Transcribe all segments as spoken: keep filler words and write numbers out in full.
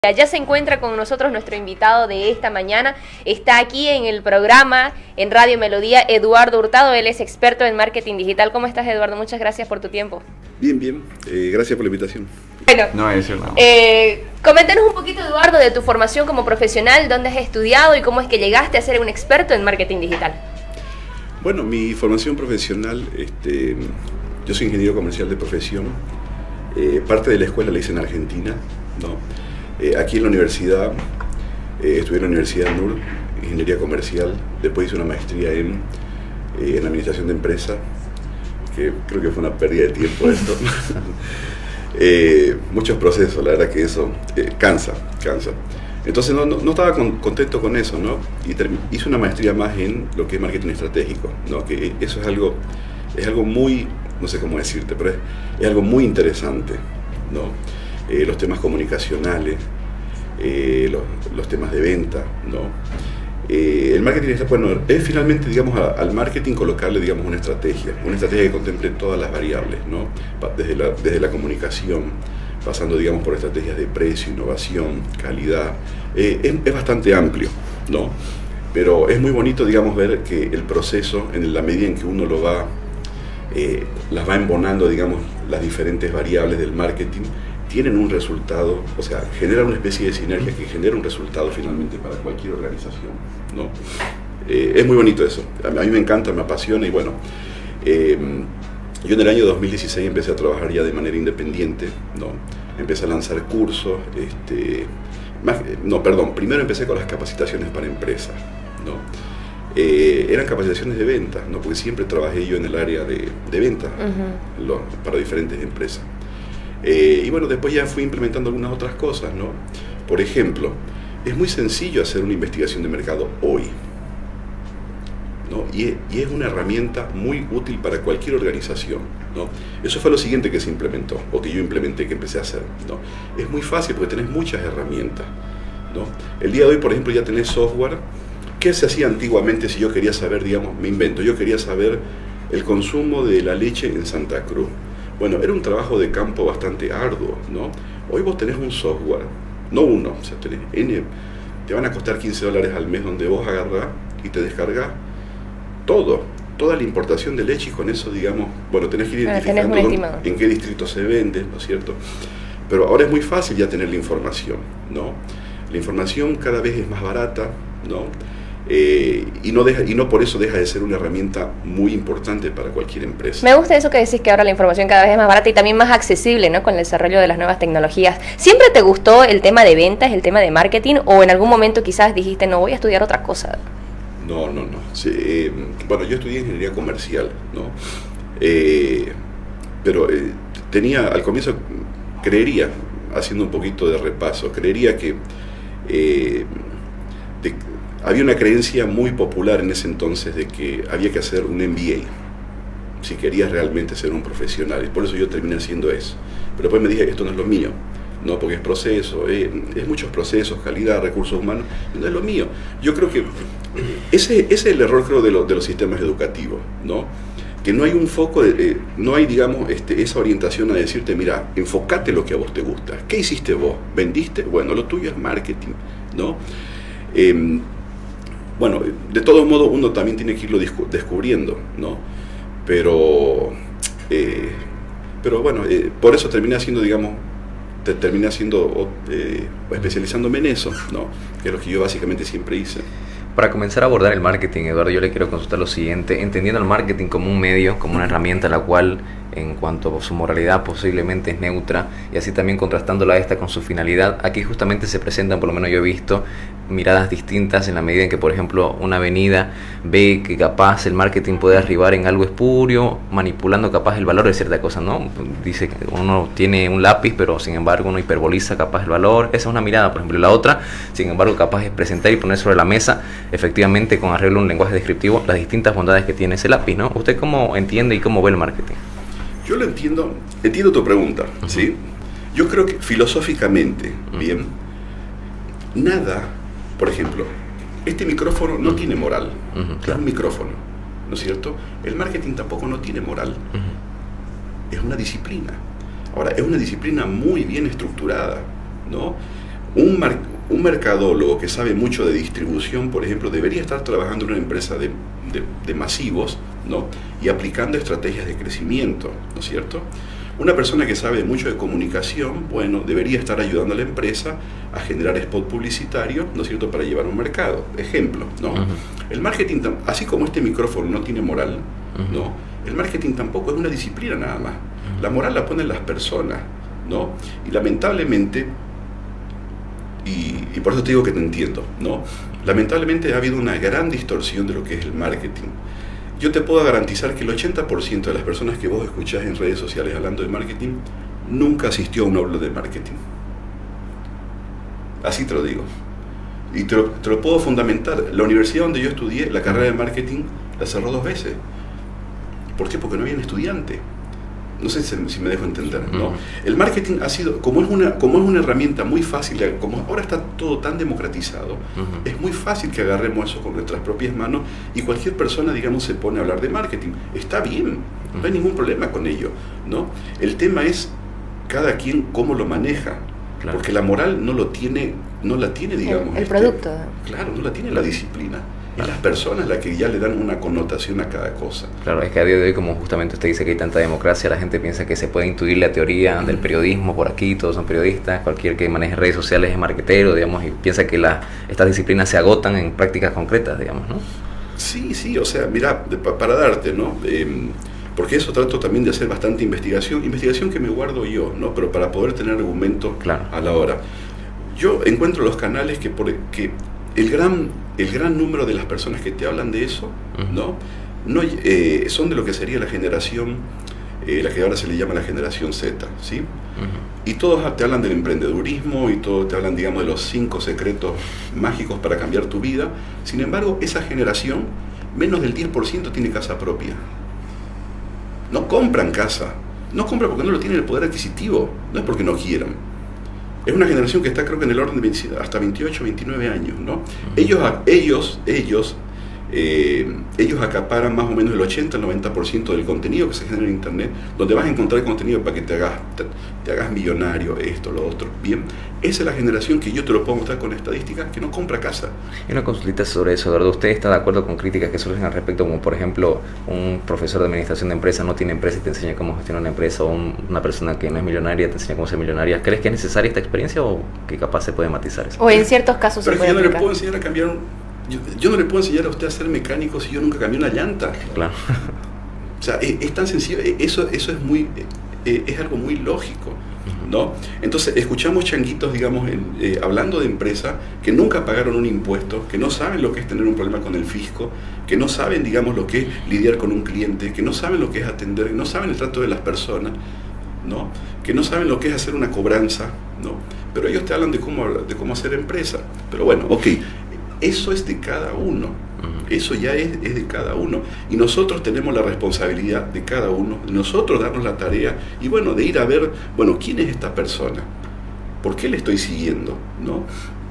Ya se encuentra con nosotros nuestro invitado de esta mañana, está aquí en el programa, en Radio Melodía, Eduardo Hurtado, él es experto en marketing digital. ¿Cómo estás, Eduardo? Muchas gracias por tu tiempo. Bien, bien, eh, gracias por la invitación. Bueno, no, eso no. Eh, coméntanos un poquito, Eduardo, de tu formación como profesional, dónde has estudiado y cómo es que llegaste a ser un experto en marketing digital. Bueno, mi formación profesional, este, yo soy ingeniero comercial de profesión, eh, parte de la escuela la hice en Argentina, ¿no? Eh, aquí en la universidad, eh, estudié en la Universidad N U R, Ingeniería Comercial, después hice una maestría en, eh, en Administración de Empresa, que creo que fue una pérdida de tiempo esto. eh, muchos procesos, la verdad que eso eh, cansa, cansa. Entonces no, no, no estaba con, contento con eso, ¿no? Y hice una maestría más en lo que es marketing estratégico, ¿no? Que eso es algo, es algo muy, no sé cómo decirte, pero es, es algo muy interesante, ¿no? Eh, los temas comunicacionales, eh, los, los temas de venta, ¿no? Eh, el marketing está, bueno, es finalmente, digamos, a, al marketing colocarle, digamos, una estrategia, una estrategia que contemple todas las variables, ¿no? Desde la, desde la comunicación, pasando, digamos, por estrategias de precio, innovación, calidad, eh, es, es bastante amplio, ¿no? Pero es muy bonito, digamos, ver que el proceso, en la medida en que uno lo va, eh, las va embonando, digamos, las diferentes variables del marketing, tienen un resultado, o sea, generan una especie de sinergia que genera un resultado finalmente para cualquier organización, ¿no? Eh, es muy bonito eso, a mí, a mí me encanta, me apasiona y bueno, eh, yo en el año dos mil dieciséis empecé a trabajar ya de manera independiente, ¿no? Empecé a lanzar cursos, este, más, no, perdón, primero empecé con las capacitaciones para empresas, ¿no? Eh, eran capacitaciones de ventas, ¿no? Porque siempre trabajé yo en el área de, de ventas, uh-huh. lo, para diferentes empresas. Eh, y bueno, después ya fui implementando algunas otras cosas, ¿no? Por ejemplo, es muy sencillo hacer una investigación de mercado hoy, ¿no? Y, y es una herramienta muy útil para cualquier organización, ¿no? Eso fue lo siguiente que se implementó, o que yo implementé, que empecé a hacer, ¿no? Es muy fácil porque tenés muchas herramientas, ¿no? El día de hoy, por ejemplo, ya tenés software. ¿Qué se hacía antiguamente si yo quería saber, digamos, me invento, yo quería saber el consumo de la leche en Santa Cruz? Bueno, era un trabajo de campo bastante arduo, ¿no? Hoy vos tenés un software, no uno, o sea, tenés N, te van a costar quince dólares al mes donde vos agarrás y te descargas todo, toda la importación de leche y con eso, digamos, bueno, tenés que ir identificando ah, en qué distrito se vende, ¿no es cierto? Pero ahora es muy fácil ya tener la información, ¿no? La información cada vez es más barata, ¿no? Eh, y, no deja, y no por eso deja de ser una herramienta muy importante para cualquier empresa. Me gusta eso que decís, que ahora la información cada vez es más barata y también más accesible, ¿no? Con el desarrollo de las nuevas tecnologías. ¿Siempre te gustó el tema de ventas, el tema de marketing, o en algún momento quizás dijiste, no, voy a estudiar otra cosa? No, no, no. Sí, eh, bueno, yo estudié ingeniería comercial, ¿no? Eh, pero eh, tenía, al comienzo, creería, haciendo un poquito de repaso, creería que eh, de, había una creencia muy popular en ese entonces de que había que hacer un M B A si querías realmente ser un profesional, y por eso yo terminé haciendo eso. Pero después me dije, esto no es lo mío, no, porque es proceso, eh, es muchos procesos, calidad, recursos humanos, no es lo mío. Yo creo que ese, ese es el error, creo, de, lo, de los sistemas educativos, ¿no? Que no hay un foco, de, eh, no hay, digamos, este, esa orientación a decirte, mira, enfócate lo que a vos te gusta. ¿Qué hiciste vos? ¿Vendiste? Bueno, lo tuyo es marketing, ¿no? Eh, Bueno, de todos modos uno también tiene que irlo descubriendo, ¿no? Pero, eh, pero bueno, eh, por eso terminé haciendo, digamos, te, terminé haciendo, eh, especializándome en eso, ¿no? Que es lo que yo básicamente siempre hice. Para comenzar a abordar el marketing, Eduardo, yo le quiero consultar lo siguiente, entendiendo el marketing como un medio, como una herramienta la cual, en cuanto a su moralidad, posiblemente es neutra, y así también contrastándola esta con su finalidad, aquí justamente se presentan, por lo menos yo he visto, miradas distintas en la medida en que, por ejemplo, una avenida ve que capaz el marketing puede arribar en algo espurio, manipulando capaz el valor de cierta cosa, ¿no? Dice que uno tiene un lápiz, pero sin embargo uno hiperboliza capaz el valor, esa es una mirada, por ejemplo. La otra, sin embargo, capaz es presentar y poner sobre la mesa, efectivamente, con arreglo a un lenguaje descriptivo, las distintas bondades que tiene ese lápiz, ¿no? ¿Usted cómo entiende y cómo ve el marketing? Yo lo entiendo, entiendo tu pregunta, uh-huh. ¿sí? Yo creo que filosóficamente, uh-huh. bien, nada, por ejemplo, este micrófono no uh-huh. tiene moral, uh-huh. claro. Es un micrófono, ¿no es cierto? El marketing tampoco no tiene moral, uh-huh. es una disciplina. Ahora, es una disciplina muy bien estructurada, ¿no? Un, mar, un mercadólogo que sabe mucho de distribución, por ejemplo, debería estar trabajando en una empresa de, de, de masivos, ¿no? Y aplicando estrategias de crecimiento, ¿no es cierto? Una persona que sabe mucho de comunicación, bueno, debería estar ayudando a la empresa a generar spot publicitario, ¿no es cierto?, para llevar a un mercado. Ejemplo, ¿no? Uh-huh. El marketing, así como este micrófono no tiene moral, uh-huh. ¿no? El marketing tampoco es una disciplina nada más. Uh-huh. La moral la ponen las personas, ¿no? Y lamentablemente, y, y por eso te digo que te entiendo, ¿no? Lamentablemente ha habido una gran distorsión de lo que es el marketing. Yo te puedo garantizar que el ochenta por ciento de las personas que vos escuchás en redes sociales hablando de marketing nunca asistió a un aula de marketing. Así te lo digo. Y te lo, te lo puedo fundamentar. La universidad donde yo estudié, la carrera de marketing, la cerró dos veces. ¿Por qué? Porque no había estudiante. No sé si, si me dejo entender, ¿no? Uh-huh. El marketing ha sido, como es una, como es una herramienta muy fácil, como ahora está todo tan democratizado, uh-huh. es muy fácil que agarremos eso con nuestras propias manos y cualquier persona, digamos, se pone a hablar de marketing. Está bien, no hay ningún problema con ello, ¿no? El tema es cada quien cómo lo maneja, claro. Porque la moral no lo tiene, no la tiene, digamos. El, el este, producto. Claro, no la tiene la disciplina. Y las personas las que ya le dan una connotación a cada cosa. Claro, es que a día de hoy, como justamente usted dice que hay tanta democracia, la gente piensa que se puede intuir la teoría del periodismo por aquí, todos son periodistas, cualquier que maneje redes sociales es marketero, digamos, y piensa que la, estas disciplinas se agotan en prácticas concretas, digamos, ¿no? Sí, sí, o sea, mira, para darte, ¿no? Eh, porque eso trato también de hacer bastante investigación, investigación que me guardo yo, ¿no? Pero para poder tener argumentos claro. a la hora. Yo encuentro los canales que... Por, que El gran, el gran número de las personas que te hablan de eso, uh-huh. ¿no? No, eh, son de lo que sería la generación, eh, la que ahora se le llama la generación Z, ¿sí? Uh-huh. Y todos te hablan del emprendedurismo y todos te hablan, digamos, de los cinco secretos mágicos para cambiar tu vida. Sin embargo, esa generación, menos del diez por ciento tiene casa propia. No compran casa, no compran porque no lo tienen el poder adquisitivo, no es porque no quieran. Es una generación que está, creo que en el orden de hasta veintiocho, veintinueve años, ¿no? Uh-huh. Ellos, ellos, ellos, eh, ellos acaparan más o menos el ochenta al noventa por ciento del contenido que se genera en Internet, donde vas a encontrar contenido para que te hagas, te, te hagas millonario, esto, lo otro. Bien, esa es la generación que yo te lo puedo mostrar con estadísticas, que no compra casa. Y una consulta sobre eso, Eduardo. ¿Usted está de acuerdo con críticas que surgen al respecto, como por ejemplo, un profesor de administración de empresas no tiene empresa y te enseña cómo gestionar una empresa, o un, una persona que no es millonaria te enseña cómo ser millonaria? ¿Crees que es necesaria esta experiencia o que capaz se puede matizar eso? O en ciertos casos Pero se es que puede yo no aplicar. le puedo enseñar a cambiar un, yo, yo no le puedo enseñar a usted a ser mecánico si yo nunca cambié una llanta. Claro. O sea, es, es tan sencillo, eso, eso es muy, eh, es algo muy lógico, ¿no? Entonces escuchamos changuitos, digamos, en, eh, hablando de empresas que nunca pagaron un impuesto, que no saben lo que es tener un problema con el fisco, que no saben, digamos, lo que es lidiar con un cliente, que no saben lo que es atender, que no saben el trato de las personas, ¿no? Que no saben lo que es hacer una cobranza, ¿no? Pero ellos te hablan de cómo, de cómo hacer empresa. Pero bueno, ok, eso es de cada uno. Eso ya es, es de cada uno. Y nosotros tenemos la responsabilidad de cada uno, de nosotros darnos la tarea y bueno, de ir a ver, bueno, ¿quién es esta persona? ¿Por qué le estoy siguiendo? ¿No?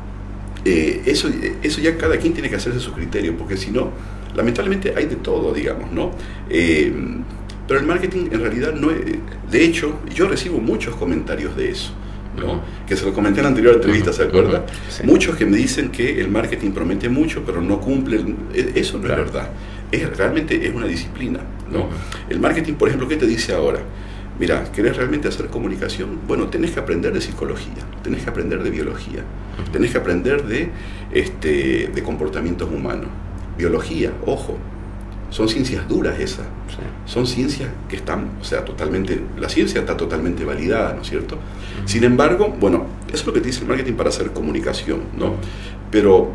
Eh, eso, eso ya cada quien tiene que hacerse su criterio, porque si no, lamentablemente hay de todo, digamos, ¿no? Eh, pero el marketing en realidad no es... De hecho, yo recibo muchos comentarios de eso, ¿no? Uh-huh. Que se lo comenté en la anterior entrevista, ¿se acuerda? Uh-huh. Sí. Muchos que me dicen que el marketing promete mucho, pero no cumple. Eso no claro. es verdad. Es, realmente es una disciplina, ¿no? Uh-huh. El marketing, por ejemplo, ¿qué te dice ahora? Mira, ¿querés realmente hacer comunicación? Bueno, tenés que aprender de psicología, tenés que aprender de biología, uh-huh. tenés que aprender de, este, de comportamientos humanos. Biología, ojo, son ciencias duras esas. Sí. Son ciencias que están, o sea, totalmente, la ciencia está totalmente validada, ¿no es cierto? Uh-huh. Sin embargo, bueno, eso es lo que te dice el marketing para hacer comunicación, ¿no? Pero,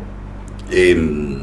eh,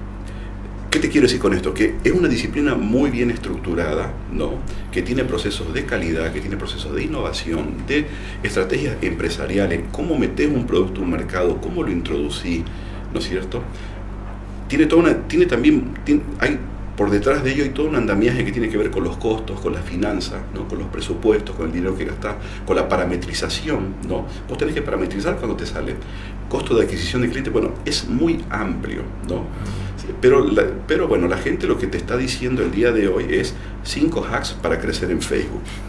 ¿qué te quiero decir con esto? Que es una disciplina muy bien estructurada, ¿no? Que tiene procesos de calidad, que tiene procesos de innovación, de estrategias empresariales, cómo metes un producto a un mercado, cómo lo introducís, ¿no es cierto? Tiene toda una, tiene también, tiene, hay por detrás de ello hay todo un andamiaje que tiene que ver con los costos, con las finanzas, ¿no? Con los presupuestos, con el dinero que gastás, con la parametrización, ¿no? Vos tenés que parametrizar cuando te sale. Costo de adquisición de clientes, bueno, es muy amplio, ¿no? Pero, la, pero bueno, la gente lo que te está diciendo el día de hoy es cinco hacks para crecer en Facebook.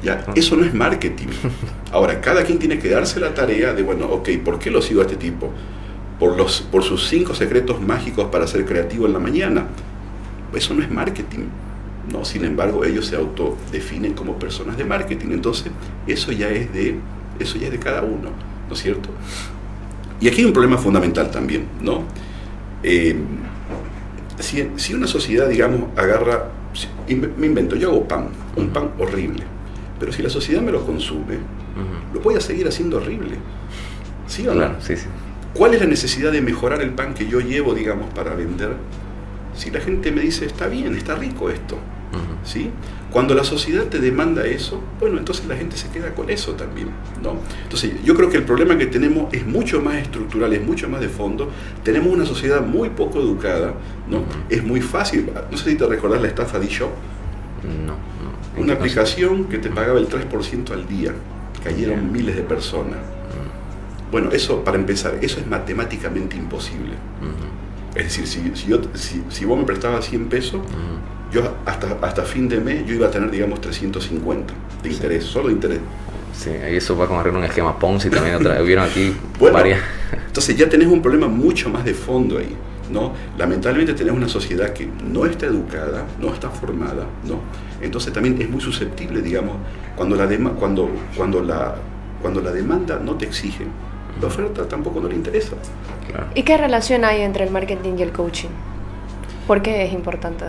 ¿Ya? Eso no es marketing. Ahora, cada quien tiene que darse la tarea de, bueno, ok, ¿por qué lo sigo a este tipo? Por, los, por sus cinco secretos mágicos para ser creativo en la mañana. Eso no es marketing, ¿no? Sin embargo, ellos se autodefinen como personas de marketing. Entonces, eso ya es de, eso ya es de cada uno, ¿no es cierto? Y aquí hay un problema fundamental también, ¿no? Eh, si, si una sociedad, digamos, agarra, me invento, yo hago pan, un pan horrible, pero si la sociedad me lo consume, uh-huh. lo voy a seguir haciendo horrible, ¿sí o no? Claro, sí, sí. ¿Cuál es la necesidad de mejorar el pan que yo llevo, digamos, para vender? Si la gente me dice, está bien, está rico esto, uh-huh. ¿sí? Cuando la sociedad te demanda eso, bueno, entonces la gente se queda con eso también, ¿no? Entonces, yo creo que el problema que tenemos es mucho más estructural, es mucho más de fondo. Tenemos una sociedad muy poco educada, ¿no? Uh-huh. Es muy fácil. No sé si te recordás la estafa D-Shop. No, no. Una aplicación que te pagaba el tres por ciento al día. Cayeron yeah. miles de personas. Uh-huh. Bueno, eso, para empezar, eso es matemáticamente imposible. Uh-huh. Es decir, si, si, yo, si, si vos me prestabas cien pesos, uh-huh. yo hasta, hasta fin de mes yo iba a tener, digamos, trescientos cincuenta de sí. interés, solo de interés. Sí, y eso va a correr un esquema Ponzi también, otra, hubieron aquí bueno, varias. Entonces ya tenés un problema mucho más de fondo ahí, ¿no? Lamentablemente tenés una sociedad que no está educada, no está formada, ¿no? Entonces también es muy susceptible, digamos, cuando la, dema, cuando, cuando la, cuando la demanda no te exige, la oferta tampoco no le interesa. Claro. ¿Y qué relación hay entre el marketing y el coaching? ¿Por qué es importante?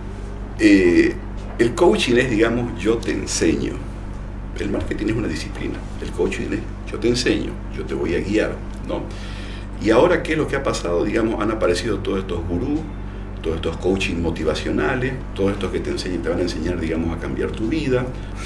Eh, el coaching es, digamos, yo te enseño. El marketing es una disciplina. El coaching es yo te enseño, yo te voy a guiar, ¿no? Y ahora, ¿qué es lo que ha pasado? Digamos, han aparecido todos estos gurús, todos estos coaching motivacionales, todos estos que te enseñan, te van a enseñar, digamos, a cambiar tu vida,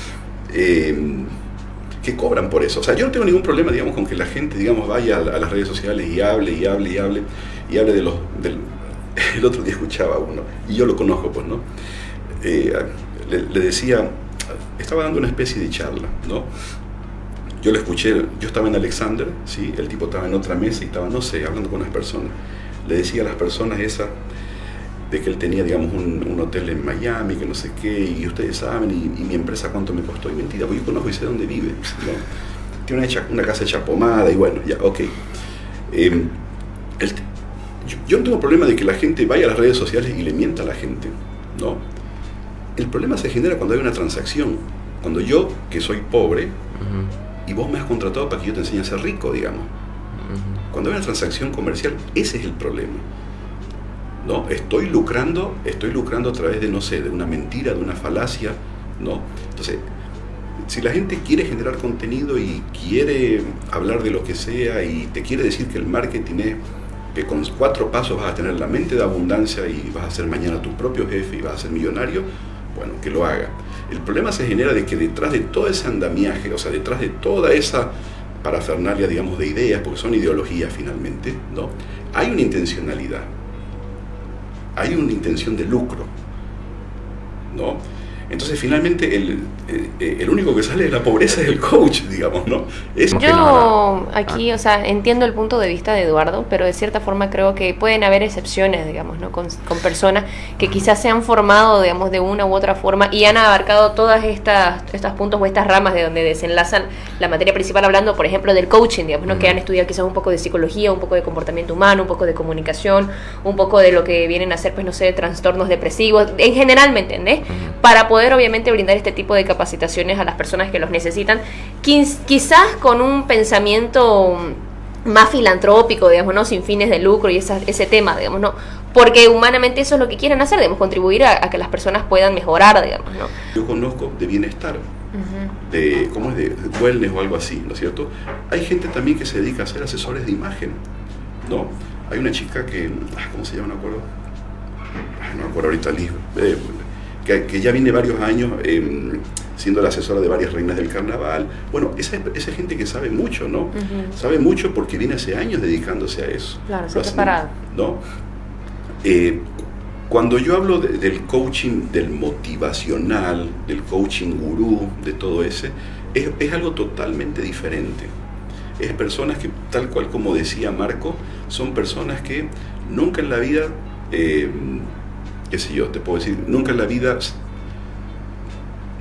eh, que cobran por eso. O sea, yo no tengo ningún problema, digamos, con que la gente, digamos, vaya a, a las redes sociales y hable, y hable, y hable, y hable de los... Del, el otro día escuchaba uno, y yo lo conozco, pues, ¿no? Eh, le, le decía, estaba dando una especie de charla, ¿no? Yo lo escuché, yo estaba en Alexander, ¿sí? El tipo estaba en otra mesa y estaba, no sé, hablando con unas personas. Le decía a las personas esas de que él tenía, digamos, un, un hotel en Miami, que no sé qué, y ustedes saben, y, y mi empresa cuánto me costó. Y mentira, porque yo conozco y sé dónde vive, ¿no? Tiene una, una casa hecha pomada y bueno, ya, ok. Eh, el, yo, yo no tengo problema de que la gente vaya a las redes sociales y le mienta a la gente, ¿no? El problema se genera cuando hay una transacción. Cuando yo, que soy pobre, uh-huh. y vos me has contratado para que yo te enseñe a ser rico, digamos. Uh-huh. Cuando hay una transacción comercial, ese es el problema, ¿no? Estoy lucrando, estoy lucrando a través de, no sé, de una mentira, de una falacia, ¿no? Entonces, si la gente quiere generar contenido y quiere hablar de lo que sea y te quiere decir que el marketing es que con cuatro pasos vas a tener la mente de abundancia y vas a ser mañana tu propio jefe y vas a ser millonario, bueno, que lo haga. El problema se genera de que detrás de todo ese andamiaje, o sea, detrás de toda esa parafernalia, digamos, de ideas, porque son ideologías finalmente, ¿no? Hay una intencionalidad, hay una intención de lucro, ¿no? Entonces, finalmente, el, el, el único que sale de la pobreza es el coach, digamos, ¿no? Es Yo aquí, o sea, entiendo el punto de vista de Eduardo, pero de cierta forma creo que pueden haber excepciones, digamos, ¿no? Con, con personas que quizás se han formado, digamos, de una u otra forma y han abarcado todas estas estos puntos o estas ramas de donde desenlazan la materia principal, hablando, por ejemplo, del coaching, digamos, ¿no? Uh-huh. Que han estudiado quizás un poco de psicología, un poco de comportamiento humano, un poco de comunicación, un poco de lo que vienen a ser, pues, no sé, trastornos depresivos, en general, ¿me entendés? Uh-huh. Para poder obviamente brindar este tipo de capacitaciones a las personas que los necesitan, quizás con un pensamiento más filantrópico, digamos, ¿no? Sin fines de lucro y esa, ese tema, digamos, ¿no? Porque humanamente eso es lo que quieren hacer, digamos, contribuir a, a que las personas puedan mejorar, digamos, ¿no? Yo conozco de bienestar, uh-huh. de, ¿cómo es? De wellness o algo así, ¿no es cierto? Hay gente también que se dedica a ser asesores de imagen, ¿no? Hay una chica que, ¿cómo se llama? No me acuerdo, no me acuerdo ahorita, eh, Que, que ya viene varios años eh, siendo la asesora de varias reinas del carnaval. Bueno, esa, esa gente que sabe mucho, ¿no? Uh-huh. Sabe mucho porque viene hace años dedicándose a eso. Claro, se ha preparado. ¿No? Eh, cuando yo hablo de, del coaching, del motivacional, del coaching gurú, de todo ese, es, es algo totalmente diferente. Es personas que, tal cual como decía Marco, son personas que nunca en la vida... Eh, qué sé yo, te puedo decir, nunca en la vida,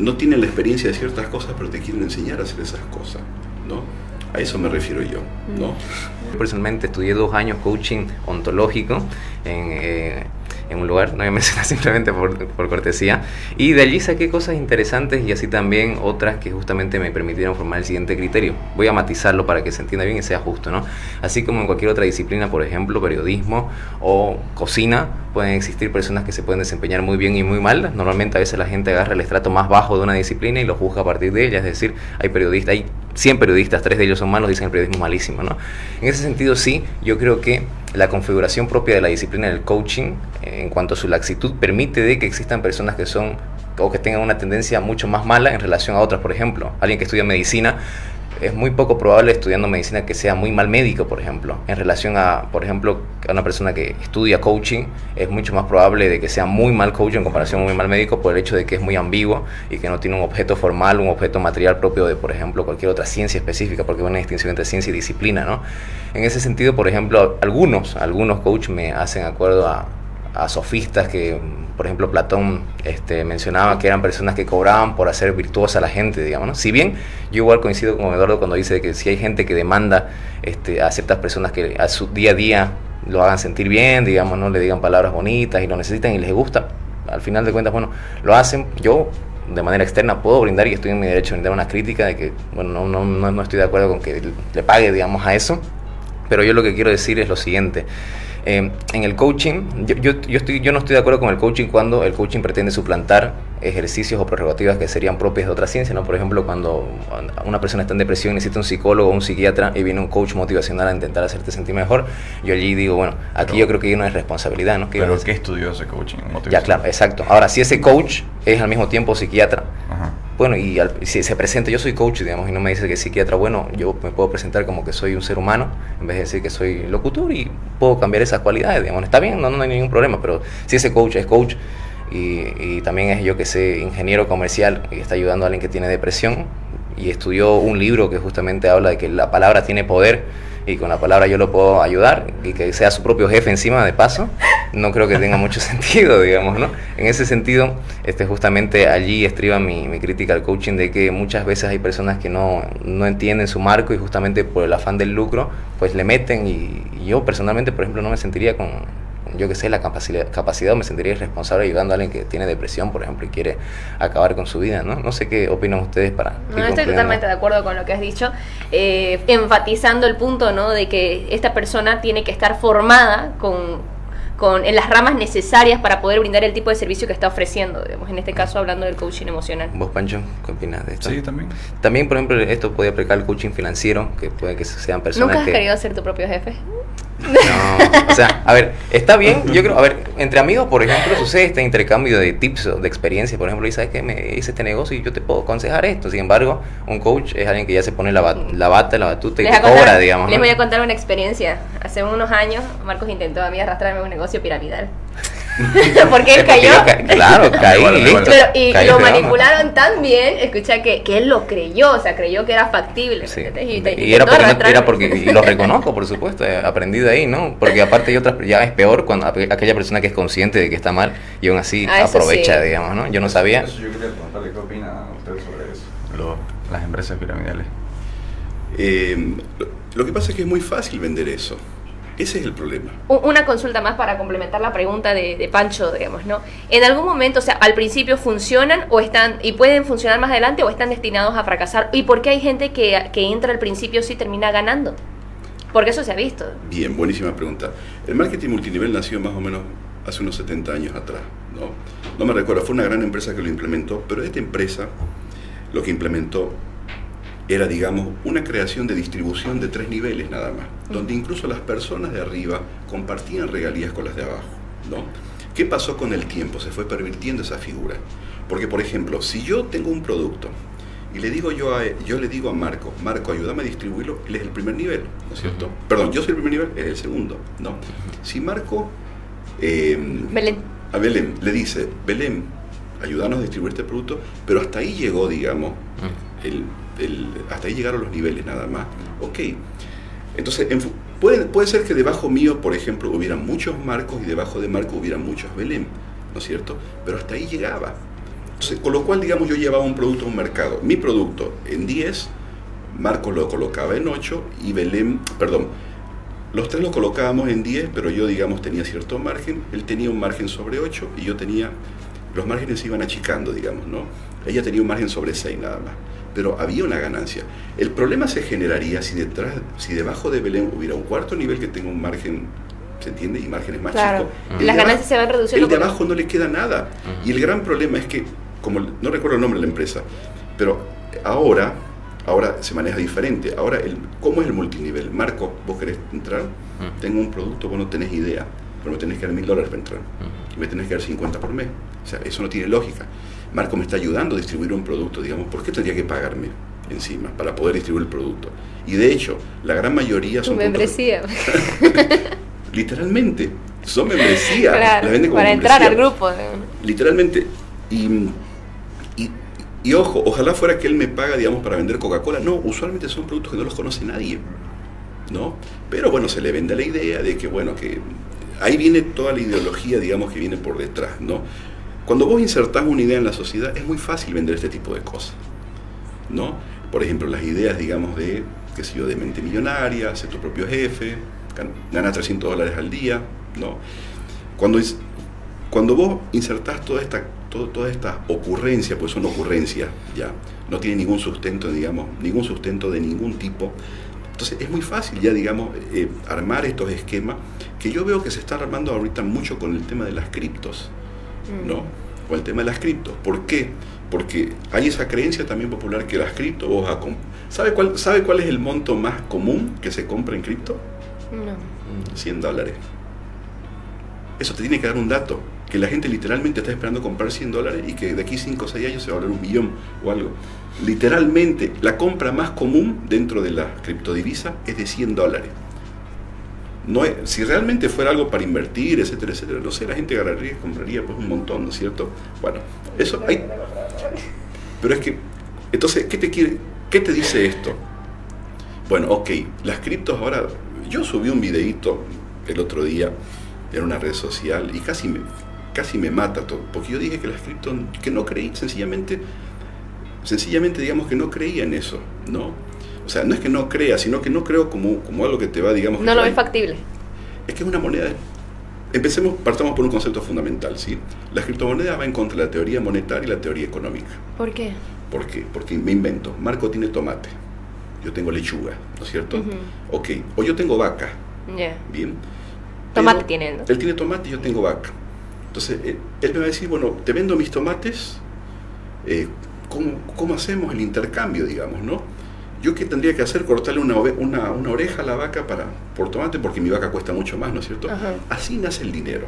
no tienen la experiencia de ciertas cosas, pero te quieren enseñar a hacer esas cosas, ¿no? A eso me refiero yo, ¿no? Personalmente estudié dos años coaching ontológico en, eh, en un lugar, no voy a mencionar simplemente por, por cortesía, y de allí saqué cosas interesantes y así también otras que justamente me permitieron formar el siguiente criterio. Voy a matizarlo para que se entienda bien y sea justo, ¿no? Así como en cualquier otra disciplina, por ejemplo, periodismo o cocina, pueden existir personas que se pueden desempeñar muy bien y muy mal. Normalmente a veces la gente agarra el estrato más bajo de una disciplina y lo juzga a partir de ella, es decir, hay periodistas, hay cien periodistas, tres de ellos son malos, dicen el periodismo malísimo, ¿no? En ese sentido sí, yo creo que la configuración propia de la disciplina del coaching, en cuanto a su laxitud, permite de que existan personas que son o que tengan una tendencia mucho más mala en relación a otras. Por ejemplo, alguien que estudia medicina, es muy poco probable estudiando medicina que sea muy mal médico, por ejemplo. En relación a, por ejemplo, a una persona que estudia coaching, es mucho más probable de que sea muy mal coach en comparación a muy mal médico por el hecho de que es muy ambiguo y que no tiene un objeto formal, un objeto material propio de, por ejemplo, cualquier otra ciencia específica, porque hay una distinción entre ciencia y disciplina, ¿no? En ese sentido, por ejemplo, algunos, algunos coaches me hacen acuerdo a, a sofistas que, por ejemplo, Platón este, mencionaba que eran personas que cobraban por hacer virtuosa a la gente, digamos, ¿no? Si bien yo igual coincido con Eduardo cuando dice que si hay gente que demanda este, a ciertas personas que a su día a día lo hagan sentir bien, digamos, no le digan palabras bonitas y lo necesitan y les gusta, al final de cuentas, bueno, lo hacen. Yo de manera externa puedo brindar y estoy en mi derecho a brindar una crítica de que, bueno, no, no, no, no estoy de acuerdo con que le pague, digamos, a eso, pero yo lo que quiero decir es lo siguiente. Eh, en el coaching, yo, yo, yo, estoy, yo no estoy de acuerdo con el coaching cuando el coaching pretende suplantar ejercicios o prerrogativas que serían propias de otra ciencia, ¿no? Por ejemplo, cuando una persona está en depresión y necesita un psicólogo o un psiquiatra y viene un coach motivacional a intentar hacerte sentir mejor, yo allí digo, bueno, aquí pero, yo creo que hay una responsabilidad, ¿no? ¿Pero qué estudió ese coaching? Ya, claro, exacto. Ahora, si ese coach es al mismo tiempo psiquiatra, ajá, bueno, y al, si se presenta, yo soy coach, digamos, y no me dice que es psiquiatra, bueno, yo me puedo presentar como que soy un ser humano, en vez de decir que soy locutor, y puedo cambiar esas cualidades, digamos, está bien, no, no hay ningún problema, pero si ese coach es coach, y, y también es, yo que sé, ingeniero comercial, y está ayudando a alguien que tiene depresión, y estudió un libro que justamente habla de que la palabra tiene poder, y con la palabra yo lo puedo ayudar, y que sea su propio jefe encima de paso, no creo que tenga mucho sentido, digamos, ¿no? En ese sentido, este, justamente allí estriba mi, mi crítica al coaching, de que muchas veces hay personas que no, no entienden su marco y justamente por el afán del lucro, pues le meten, y, y yo personalmente, por ejemplo, no me sentiría con, yo que sé, la capacidad, capacidad, me sentiría irresponsable ayudando a alguien que tiene depresión, por ejemplo, y quiere acabar con su vida, ¿no? No sé qué opinan ustedes para... No, estoy totalmente de acuerdo con lo que has dicho, eh, enfatizando el punto, ¿no?, de que esta persona tiene que estar formada con, con, en las ramas necesarias para poder brindar el tipo de servicio que está ofreciendo, digamos, en este caso hablando del coaching emocional. ¿Vos, Pancho, qué opinas de esto? Sí, también. También, por ejemplo, esto puede aplicar el coaching financiero, que puede que sean personas ¿Nunca has que... querido ser tu propio jefe? No, o sea, a ver, está bien, yo creo, a ver, entre amigos, por ejemplo, sucede este intercambio de tips o de experiencia, por ejemplo, y sabes que me hice este negocio y yo te puedo aconsejar esto. Sin embargo, un coach es alguien que ya se pone la, bat, la bata, la batuta y les te contar, cobra, digamos, les ¿no? voy a contar una experiencia. Hace unos años, Marcos intentó a mí arrastrarme a un negocio piramidal. Porque él cayó. Ca claro, caí y listo. Pero, y caí lo feo, manipularon ¿no? tan bien, escucha, que, que él lo creyó, o sea, creyó que era factible. Sí. Y, te, y era porque, no, era porque y lo reconozco, por supuesto, aprendí de ahí, ¿no? Porque aparte hay otras, ya es peor cuando aquella persona que es consciente de que está mal y aún así ah, aprovecha, sí. digamos, ¿no? Yo no sabía. Eso yo quería preguntarle qué opina usted sobre eso, lo, las empresas piramidales. Eh, lo, lo que pasa es que es muy fácil vender eso. Ese es el problema. Una consulta más para complementar la pregunta de, de Pancho, digamos, ¿no? En algún momento, o sea, al principio funcionan o están, y pueden funcionar más adelante o están destinados a fracasar. ¿Y por qué hay gente que, que entra al principio sí termina ganando? Porque eso se ha visto. Bien, buenísima pregunta. El marketing multinivel nació más o menos hace unos setenta años atrás, ¿no? No me recuerdo, fue una gran empresa que lo implementó, pero esta empresa lo que implementó era, digamos, una creación de distribución de tres niveles nada más, donde incluso las personas de arriba compartían regalías con las de abajo, ¿no? ¿Qué pasó con el tiempo? Se fue pervirtiendo esa figura. Porque, por ejemplo, si yo tengo un producto y le digo yo a, yo le digo a Marco, Marco, ayúdame a distribuirlo, él es el primer nivel, ¿no es cierto? Uh-huh. Perdón, yo soy el primer nivel, él es el segundo, ¿no? Si Marco eh, Belén. a Belén le dice, Belén, ayúdanos a distribuir este producto, pero hasta ahí llegó, digamos, uh-huh. el... El, hasta ahí llegaron los niveles nada más. Ok, entonces en, puede, puede ser que debajo mío, por ejemplo, hubiera muchos Marcos y debajo de Marco hubiera muchos Belén, ¿no es cierto? Pero hasta ahí llegaba. Entonces, con lo cual, digamos, yo llevaba un producto a un mercado. Mi producto en diez, Marcos lo colocaba en ocho y Belén, perdón, los tres lo colocábamos en diez, pero yo, digamos, tenía cierto margen. Él tenía un margen sobre ocho y yo tenía, los márgenes se iban achicando, digamos, ¿no? Ella tenía un margen sobre seis nada más, pero había una ganancia. El problema se generaría si detrás, si debajo de Belén hubiera un cuarto nivel que tenga un margen, ¿se entiende? Y márgenes más claro. chicos. Uh-huh. Las ganancias se van reduciendo. El de abajo no le queda nada. Uh-huh. Y el gran problema es que, como no recuerdo el nombre de la empresa, pero ahora, ahora se maneja diferente. Ahora, el, ¿cómo es el multinivel? Marco, vos querés entrar, uh-huh. tengo un producto, vos no tenés idea, pero me tenés que dar mil dólares para entrar. Uh-huh. Y me tenés que dar cincuenta por mes. O sea, eso no tiene lógica. Marco me está ayudando a distribuir un producto, digamos, ¿por qué tendría que pagarme encima para poder distribuir el producto? Y de hecho, la gran mayoría son... Tu membresía. Literalmente, son membresía. Claro, la venden como para membresía. Entrar al grupo. Literalmente. Y, y, y ojo, ojalá fuera que él me paga, digamos, para vender Coca-Cola. No, usualmente son productos que no los conoce nadie, ¿no? Pero bueno, se le vende la idea de que, bueno, que ahí viene toda la ideología, digamos, que viene por detrás, ¿no? Cuando vos insertás una idea en la sociedad, es muy fácil vender este tipo de cosas, ¿no? Por ejemplo, las ideas, digamos, de, qué sé yo, de mente millonaria, ser tu propio jefe, gana trescientos dólares al día, ¿no? Cuando, cuando vos insertás toda esta, todo, toda esta ocurrencia, pues son ocurrencias, ya, no tiene ningún sustento, digamos, ningún sustento de ningún tipo, entonces es muy fácil ya, digamos, eh, armar estos esquemas, que yo veo que se están armando ahorita mucho con el tema de las criptos, ¿no? Con el tema de las criptos. ¿Por qué? Porque hay esa creencia también popular que las criptos, vos a ¿sabe cuál, ¿sabe cuál es el monto más común que se compra en cripto? No. cien dólares. Eso te tiene que dar un dato, que la gente literalmente está esperando comprar cien dólares y que de aquí cinco o seis años se va a valer un millón o algo. Literalmente, la compra más común dentro de la criptodivisa es de cien dólares. No es, si realmente fuera algo para invertir, etcétera, etcétera, no sé, la gente agarraría y compraría pues un montón, ¿no es cierto? Bueno, eso hay... Pero es que, entonces, ¿qué te quiere, qué te dice esto? Bueno, ok, las criptos ahora... Yo subí un videíto el otro día en una red social y casi me, casi me mata todo, porque yo dije que las criptos, que no creí, sencillamente, sencillamente digamos que no creía en eso, ¿no? O sea, no es que no crea, sino que no creo como, como algo que te va, digamos... No lo ves factible. Es que es una moneda... Empecemos, partamos por un concepto fundamental, ¿sí? La criptomoneda va en contra de la teoría monetaria y la teoría económica. ¿Por qué? ¿Por qué? Porque me invento. Marco tiene tomate, yo tengo lechuga, ¿no es cierto? Uh-huh. Ok, o yo tengo vaca. Ya. Yeah. Bien. Tomate tiene, ¿no? Él tiene tomate y yo tengo vaca. Entonces, él, él me va a decir, bueno, te vendo mis tomates, eh, ¿cómo, ¿cómo hacemos el intercambio, digamos, no? Yo qué tendría que hacer, cortarle una, una, una oreja a la vaca para, por tomate, porque mi vaca cuesta mucho más, ¿no es cierto? Ajá. Así nace el dinero.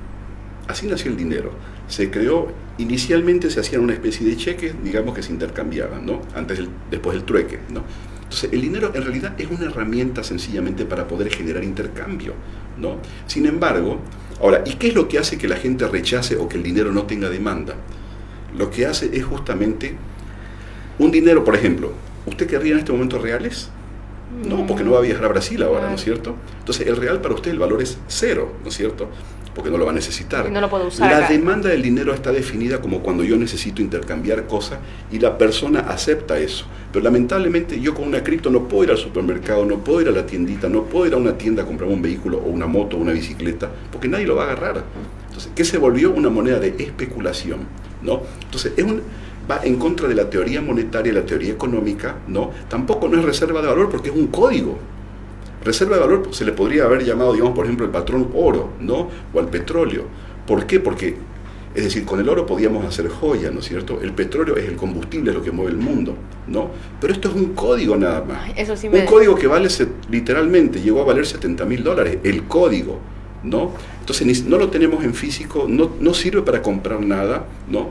Así nació el dinero. Se creó, inicialmente se hacían una especie de cheques, digamos que se intercambiaban, ¿no? Antes del, después del trueque, ¿no? Entonces, el dinero en realidad es una herramienta sencillamente para poder generar intercambio, ¿no? Sin embargo, ahora, ¿y qué es lo que hace que la gente rechace o que el dinero no tenga demanda? Lo que hace es justamente un dinero, por ejemplo, ¿usted querría en este momento reales? No, porque no va a viajar a Brasil ahora, ¿no es cierto? Entonces, el real para usted el valor es cero, ¿no es cierto? Porque no lo va a necesitar. No lo puede usar. La acá. demanda del dinero está definida como cuando yo necesito intercambiar cosas y la persona acepta eso. Pero lamentablemente yo con una cripto no puedo ir al supermercado, no puedo ir a la tiendita, no puedo ir a una tienda a comprar un vehículo o una moto o una bicicleta, porque nadie lo va a agarrar. Entonces, ¿qué se volvió? Una moneda de especulación, ¿no? Entonces, es un... va en contra de la teoría monetaria, la teoría económica, ¿no? Tampoco no es reserva de valor porque es un código. Reserva de valor se le podría haber llamado, digamos, por ejemplo, el patrón oro, ¿no? O al petróleo. ¿Por qué? Porque, es decir, con el oro podíamos hacer joyas, ¿no es cierto? El petróleo es el combustible, es lo que mueve el mundo, ¿no? Pero esto es un código nada más. Ay, eso sí me... Un código que vale, literalmente, llegó a valer setenta mil dólares, el código, ¿no? Entonces, no lo tenemos en físico, no, no sirve para comprar nada, ¿no?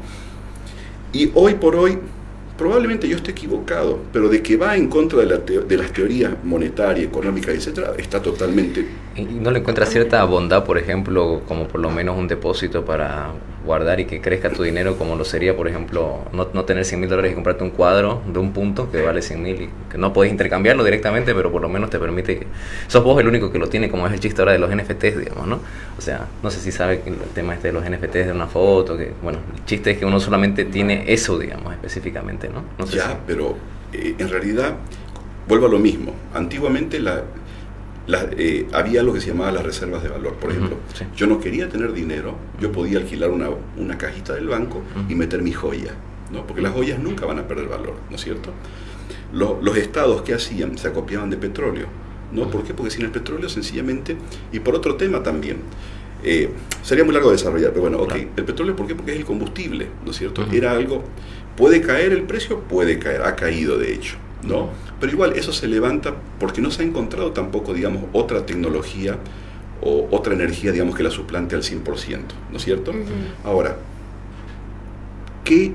Y hoy por hoy, probablemente yo esté equivocado, pero de que va en contra de, la teo- de las teorías monetarias, económicas, etcétera, está totalmente ¿Y no le encuentras cierta bondad, por ejemplo, como por lo menos un depósito para guardar y que crezca tu dinero, como lo sería, por ejemplo, no, no tener cien mil dólares y comprarte un cuadro de un punto que vale cien mil y que no podés intercambiarlo directamente, pero por lo menos te permite que... Sos vos el único que lo tiene, como es el chiste ahora de los N F Ts, digamos, ¿no? O sea, no sé si sabe el tema este de los N F Ts de una foto, que, bueno, el chiste es que uno solamente tiene eso, digamos, específicamente, ¿no? No sé ya, si... pero eh, en realidad, vuelvo a lo mismo. Antiguamente la... La, eh, había lo que se llamaba las reservas de valor, por ejemplo. Uh-huh, sí. Yo no quería tener dinero, yo podía alquilar una, una cajita del banco uh-huh. y meter mi joya, ¿no? Porque las joyas nunca van a perder valor, ¿no es cierto? Los, los estados que hacían se acopiaban de petróleo, ¿no? ¿Por qué? Porque sin el petróleo sencillamente, y por otro tema también, eh, sería muy largo de desarrollar, pero bueno, ok, claro. El petróleo, ¿por qué? Porque es el combustible, ¿no es cierto? Uh-huh. Era algo, ¿puede caer el precio? Puede caer, ha caído de hecho, ¿no? Pero igual eso se levanta porque no se ha encontrado tampoco, digamos, otra tecnología o otra energía, digamos, que la suplante al cien por ciento, ¿no es cierto? Uh-huh. Ahora, ¿qué,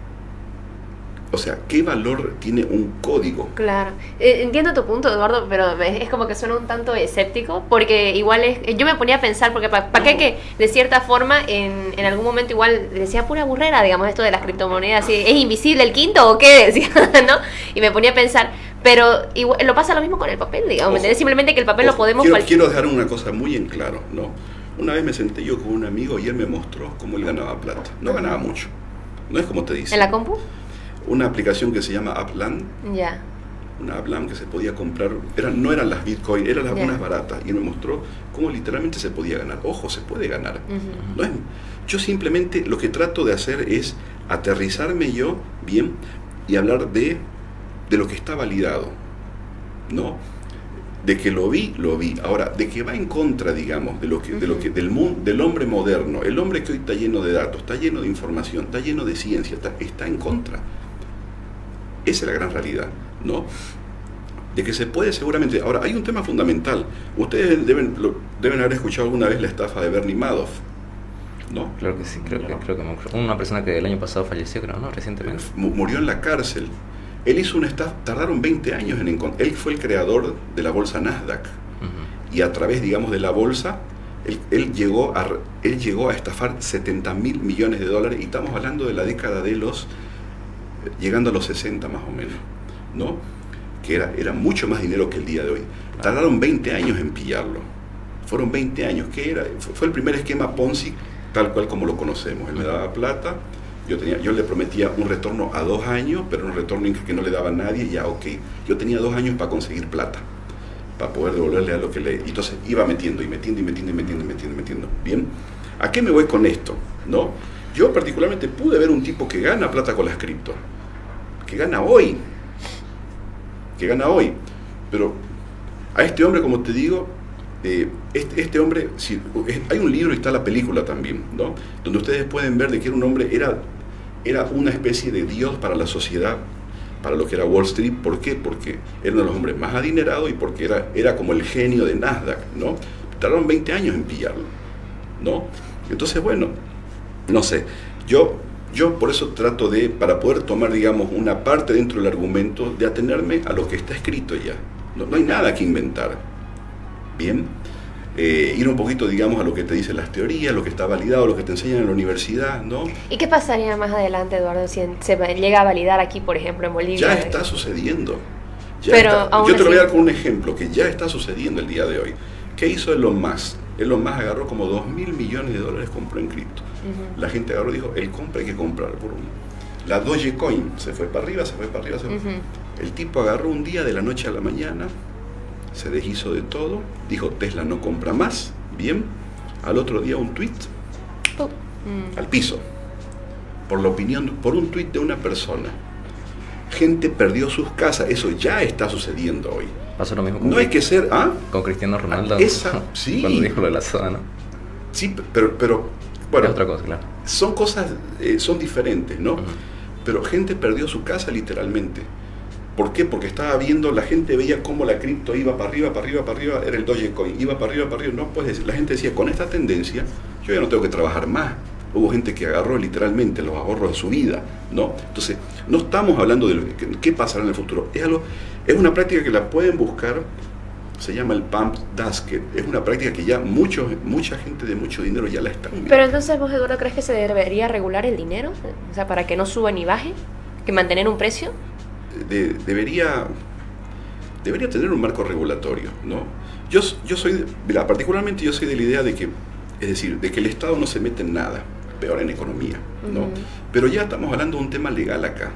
o sea, qué valor tiene un código? Claro, eh, entiendo tu punto, Eduardo, pero es como que suena un tanto escéptico, porque igual es, yo me ponía a pensar, porque ¿para pa no. qué que de cierta forma en, en algún momento igual decía pura burrera, digamos, esto de las criptomonedas, ¿sí? ¿Es invisible el quinto o qué? Decía, ¿no? Y me ponía a pensar, pero igual, lo pasa lo mismo con el papel, digamos, ojo, simplemente que el papel ojo, lo podemos... Quiero, quiero dejar una cosa muy en claro, ¿no? Una vez me senté yo con un amigo y él me mostró cómo él ganaba plata, no ganaba mucho, no es como te dice. ¿En la compu? Una aplicación que se llama Upland, yeah. una Upland que se podía comprar, eran, no eran las Bitcoin, eran las yeah. unas baratas, y él me mostró cómo literalmente se podía ganar. Ojo, se puede ganar. Uh-huh. No es, yo simplemente lo que trato de hacer es aterrizarme yo bien y hablar de, de lo que está validado, ¿no? De que lo vi, lo vi. Ahora, de que va en contra, digamos, de lo que, uh-huh. de lo que del mundo, del hombre moderno, el hombre que hoy está lleno de datos, está lleno de información, está lleno de ciencia, está, está en contra. Esa es la gran realidad, ¿no? De que se puede seguramente... Ahora, hay un tema fundamental. Ustedes deben, lo, deben haber escuchado alguna vez la estafa de Bernie Madoff, ¿no? Creo que sí, creo que, creo que una persona que el año pasado falleció, creo, ¿no? Recientemente. Murió en la cárcel. Él hizo una estafa, tardaron veinte años en encontrar... Él fue el creador de la bolsa Nasdaq. Uh-huh. Y a través, digamos, de la bolsa, él, él, llegó a, él llegó a estafar setenta mil millones de dólares, y estamos hablando de la década de los... llegando a los sesenta más o menos, ¿no? Que era, era mucho más dinero que el día de hoy. Tardaron veinte años en pillarlo. Fueron veinte años. ¿Qué era? Fue el primer esquema Ponzi tal cual como lo conocemos. Él me daba plata, yo, tenía, yo le prometía un retorno a dos años, pero un retorno que no le daba a nadie, ya ok. Yo tenía dos años para conseguir plata, para poder devolverle a lo que le... Y entonces iba metiendo y metiendo y metiendo y metiendo y metiendo y metiendo. ¿Bien? ¿A qué me voy con esto? ¿No? Yo particularmente pude ver un tipo que gana plata con las cripto, que gana hoy, que gana hoy, pero a este hombre, como te digo, eh, este, este hombre, si, es, hay un libro y está la película también, ¿no? Donde ustedes pueden ver de que era un hombre, era, era una especie de dios para la sociedad, para lo que era Wall Street. ¿Por qué? Porque era uno de los hombres más adinerados y porque era, era como el genio de Nasdaq, ¿no? Tardaron veinte años en pillarlo, ¿no? Entonces, bueno, no sé, yo... Yo por eso trato de, para poder tomar, digamos, una parte dentro del argumento, de atenerme a lo que está escrito ya. No, no hay nada que inventar. Bien, eh, ir un poquito, digamos, a lo que te dicen las teorías, lo que está validado, lo que te enseñan en la universidad, ¿no? ¿Y qué pasaría más adelante, Eduardo, si se llega a validar aquí, por ejemplo, en Bolivia? Ya está sucediendo. Ya Pero está. Yo te lo voy a dar con un ejemplo que ya está sucediendo el día de hoy. ¿Qué hizo Elon Musk? Elon Musk agarró como dos mil millones de dólares, compró en cripto. Uh-huh. La gente agarró y dijo, el compra hay que comprar por uno. La Dogecoin se fue para arriba, se fue para arriba, se fue. Uh-huh. El tipo agarró un día de la noche a la mañana, se deshizo de todo, dijo, Tesla no compra más, bien. Al otro día un tweet, uh. uh. al piso, por la opinión, por un tweet de una persona. Gente perdió sus casas, eso ya está sucediendo hoy. Pasó lo mismo con, no hay que ser, ¿ah? con Cristiano Ronaldo. Esa, sí. Cuando dijo lo de la soda, ¿no? Sí, pero, pero bueno, es otra cosa, claro. Son cosas, eh, son diferentes, ¿no? Uh-huh. Pero gente perdió su casa literalmente. ¿Por qué? Porque estaba viendo, la gente veía cómo la cripto iba para arriba, para arriba, para arriba, era el Dogecoin, iba para arriba, para arriba. No puedes decir, la gente decía, con esta tendencia, yo ya no tengo que trabajar más. Hubo gente que agarró literalmente los ahorros de su vida, ¿no? Entonces, no estamos hablando de lo que, qué pasará en el futuro. Es algo, es una práctica que la pueden buscar se llama el pump dasket. Es una práctica que ya muchos, mucha gente de mucho dinero ya la está viendo. Pero entonces vos, Eduardo, ¿crees que se debería regular el dinero? O sea, para que no suba ni baje, que mantener un precio. De, debería, debería tener un marco regulatorio, ¿no? Yo, yo soy, de, mira, particularmente yo soy de la idea de que, es decir, de que el Estado no se mete en nada, peor en economía, ¿no? Uh-huh. Pero ya estamos hablando de un tema legal acá.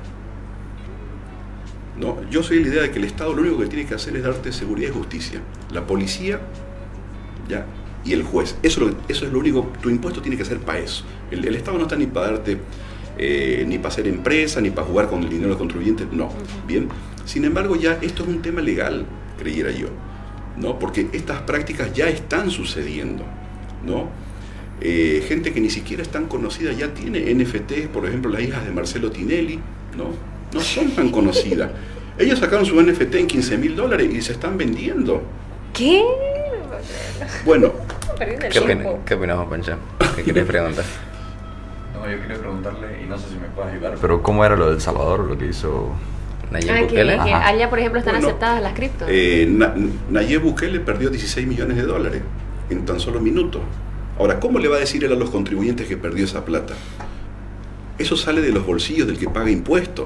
¿No? Yo soy de la idea de que el Estado lo único que tiene que hacer es darte seguridad y justicia. La policía, ¿ya? Y el juez. Eso, lo, eso es lo único, tu impuesto tiene que ser para eso. El, el Estado no está ni para darte, eh, ni para hacer empresa, ni para jugar con el dinero del contribuyente, no. Uh-huh. Bien. Sin embargo, ya esto es un tema legal, creyera yo, ¿no? Porque estas prácticas ya están sucediendo, ¿no? Eh, gente que ni siquiera es tan conocida ya tiene N F Ts, por ejemplo, las hijas de Marcelo Tinelli, ¿no? No son tan conocidas. Ellos sacaron su N F T en quince mil dólares y se están vendiendo. ¿Qué? Bueno. ¿Qué, opin ¿Qué opinamos, Pancha? ¿Qué querés preguntar? No, yo quería preguntarle, y no sé si me puedes ayudar, pero ¿cómo era lo de El Salvador, lo que hizo Nayib ah, Bukele? Que, que allá, por ejemplo, están bueno, aceptadas las criptos. Eh, Na Nayib Bukele perdió dieciséis millones de dólares en tan solo minutos. Ahora, ¿cómo le va a decir él a los contribuyentes que perdió esa plata? Eso sale de los bolsillos del que paga impuestos.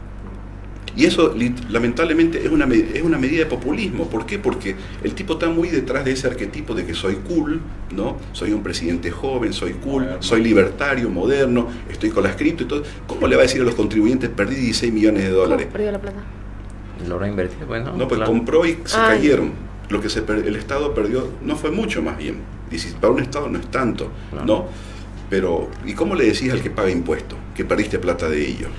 Y eso, lamentablemente, es una, es una medida de populismo. ¿Por qué? Porque el tipo está muy detrás de ese arquetipo de que soy cool, ¿no? Soy un presidente joven, soy cool, moderno. Soy libertario, moderno, estoy con las cripto y todo. ¿Cómo le va a decir a los contribuyentes, perdí dieciséis millones de dólares? ¿Cómo perdió la plata? ¿Lo habrá invertido? Bueno, no, pues claro. Compró y se Ay. cayeron. Lo que se el Estado perdió no fue mucho, más bien. Para un Estado no es tanto, ¿no? ¿no? Pero, ¿y cómo le decís al que paga impuestos que perdiste plata de ellos?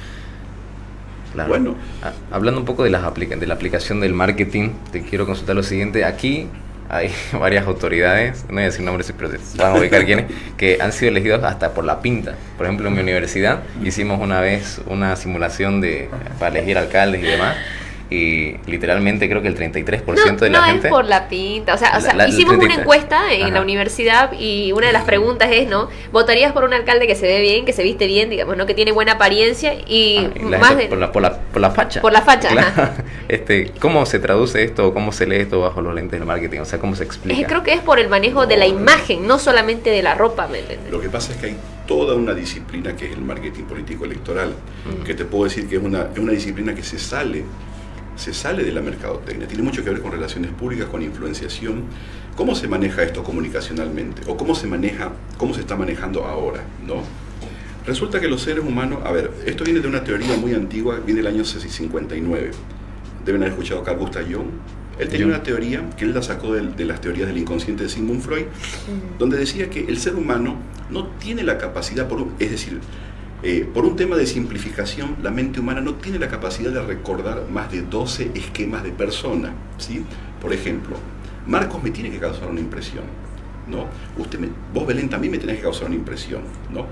Claro. Bueno, hablando un poco de, las aplica de la aplicación del marketing, te quiero consultar lo siguiente. Aquí hay varias autoridades, no voy a decir nombres, pero se van a ubicar quiénes, que han sido elegidos hasta por la pinta. Por ejemplo, en mi universidad hicimos una vez una simulación de para elegir alcaldes y demás. Y literalmente creo que el treinta y tres por ciento no, de la no gente... No es por la pinta, o sea, o sea la, la, hicimos una encuesta en Ajá. la universidad y una de las preguntas es, ¿no? ¿Votarías por un alcalde que se ve bien, que se viste bien, digamos, ¿no? Que tiene buena apariencia y, ah, y más de... Por la, por, la, por la facha. Por la facha, claro. Ajá. Este, ¿Cómo se traduce esto, cómo se lee esto bajo los lentes del marketing? O sea, ¿cómo se explica? Es, creo que es por el manejo de la imagen, no solamente de la ropa, ¿me entiendes? Lo que pasa es que hay toda una disciplina que es el marketing político electoral, mm. que te puedo decir que es una, es una disciplina que se sale... se sale de la mercadotecnia, tiene mucho que ver con relaciones públicas, con influenciación. ¿Cómo se maneja esto comunicacionalmente? ¿O cómo se maneja, cómo se está manejando ahora? ¿No? Resulta que los seres humanos, a ver, esto viene de una teoría muy antigua, viene del año cincuenta y nueve. Deben haber escuchado a Carl Gustav Jung. Él tenía una teoría que él la sacó de, de las teorías del inconsciente de Sigmund Freud, uh-huh. donde decía que el ser humano no tiene la capacidad, por un, es decir, Eh, por un tema de simplificación, la mente humana no tiene la capacidad de recordar más de doce esquemas de persona, ¿sí? Por ejemplo, Marcos me tiene que causar una impresión, ¿no? Usted me, vos, Belén, también me tenés que causar una impresión, ¿no?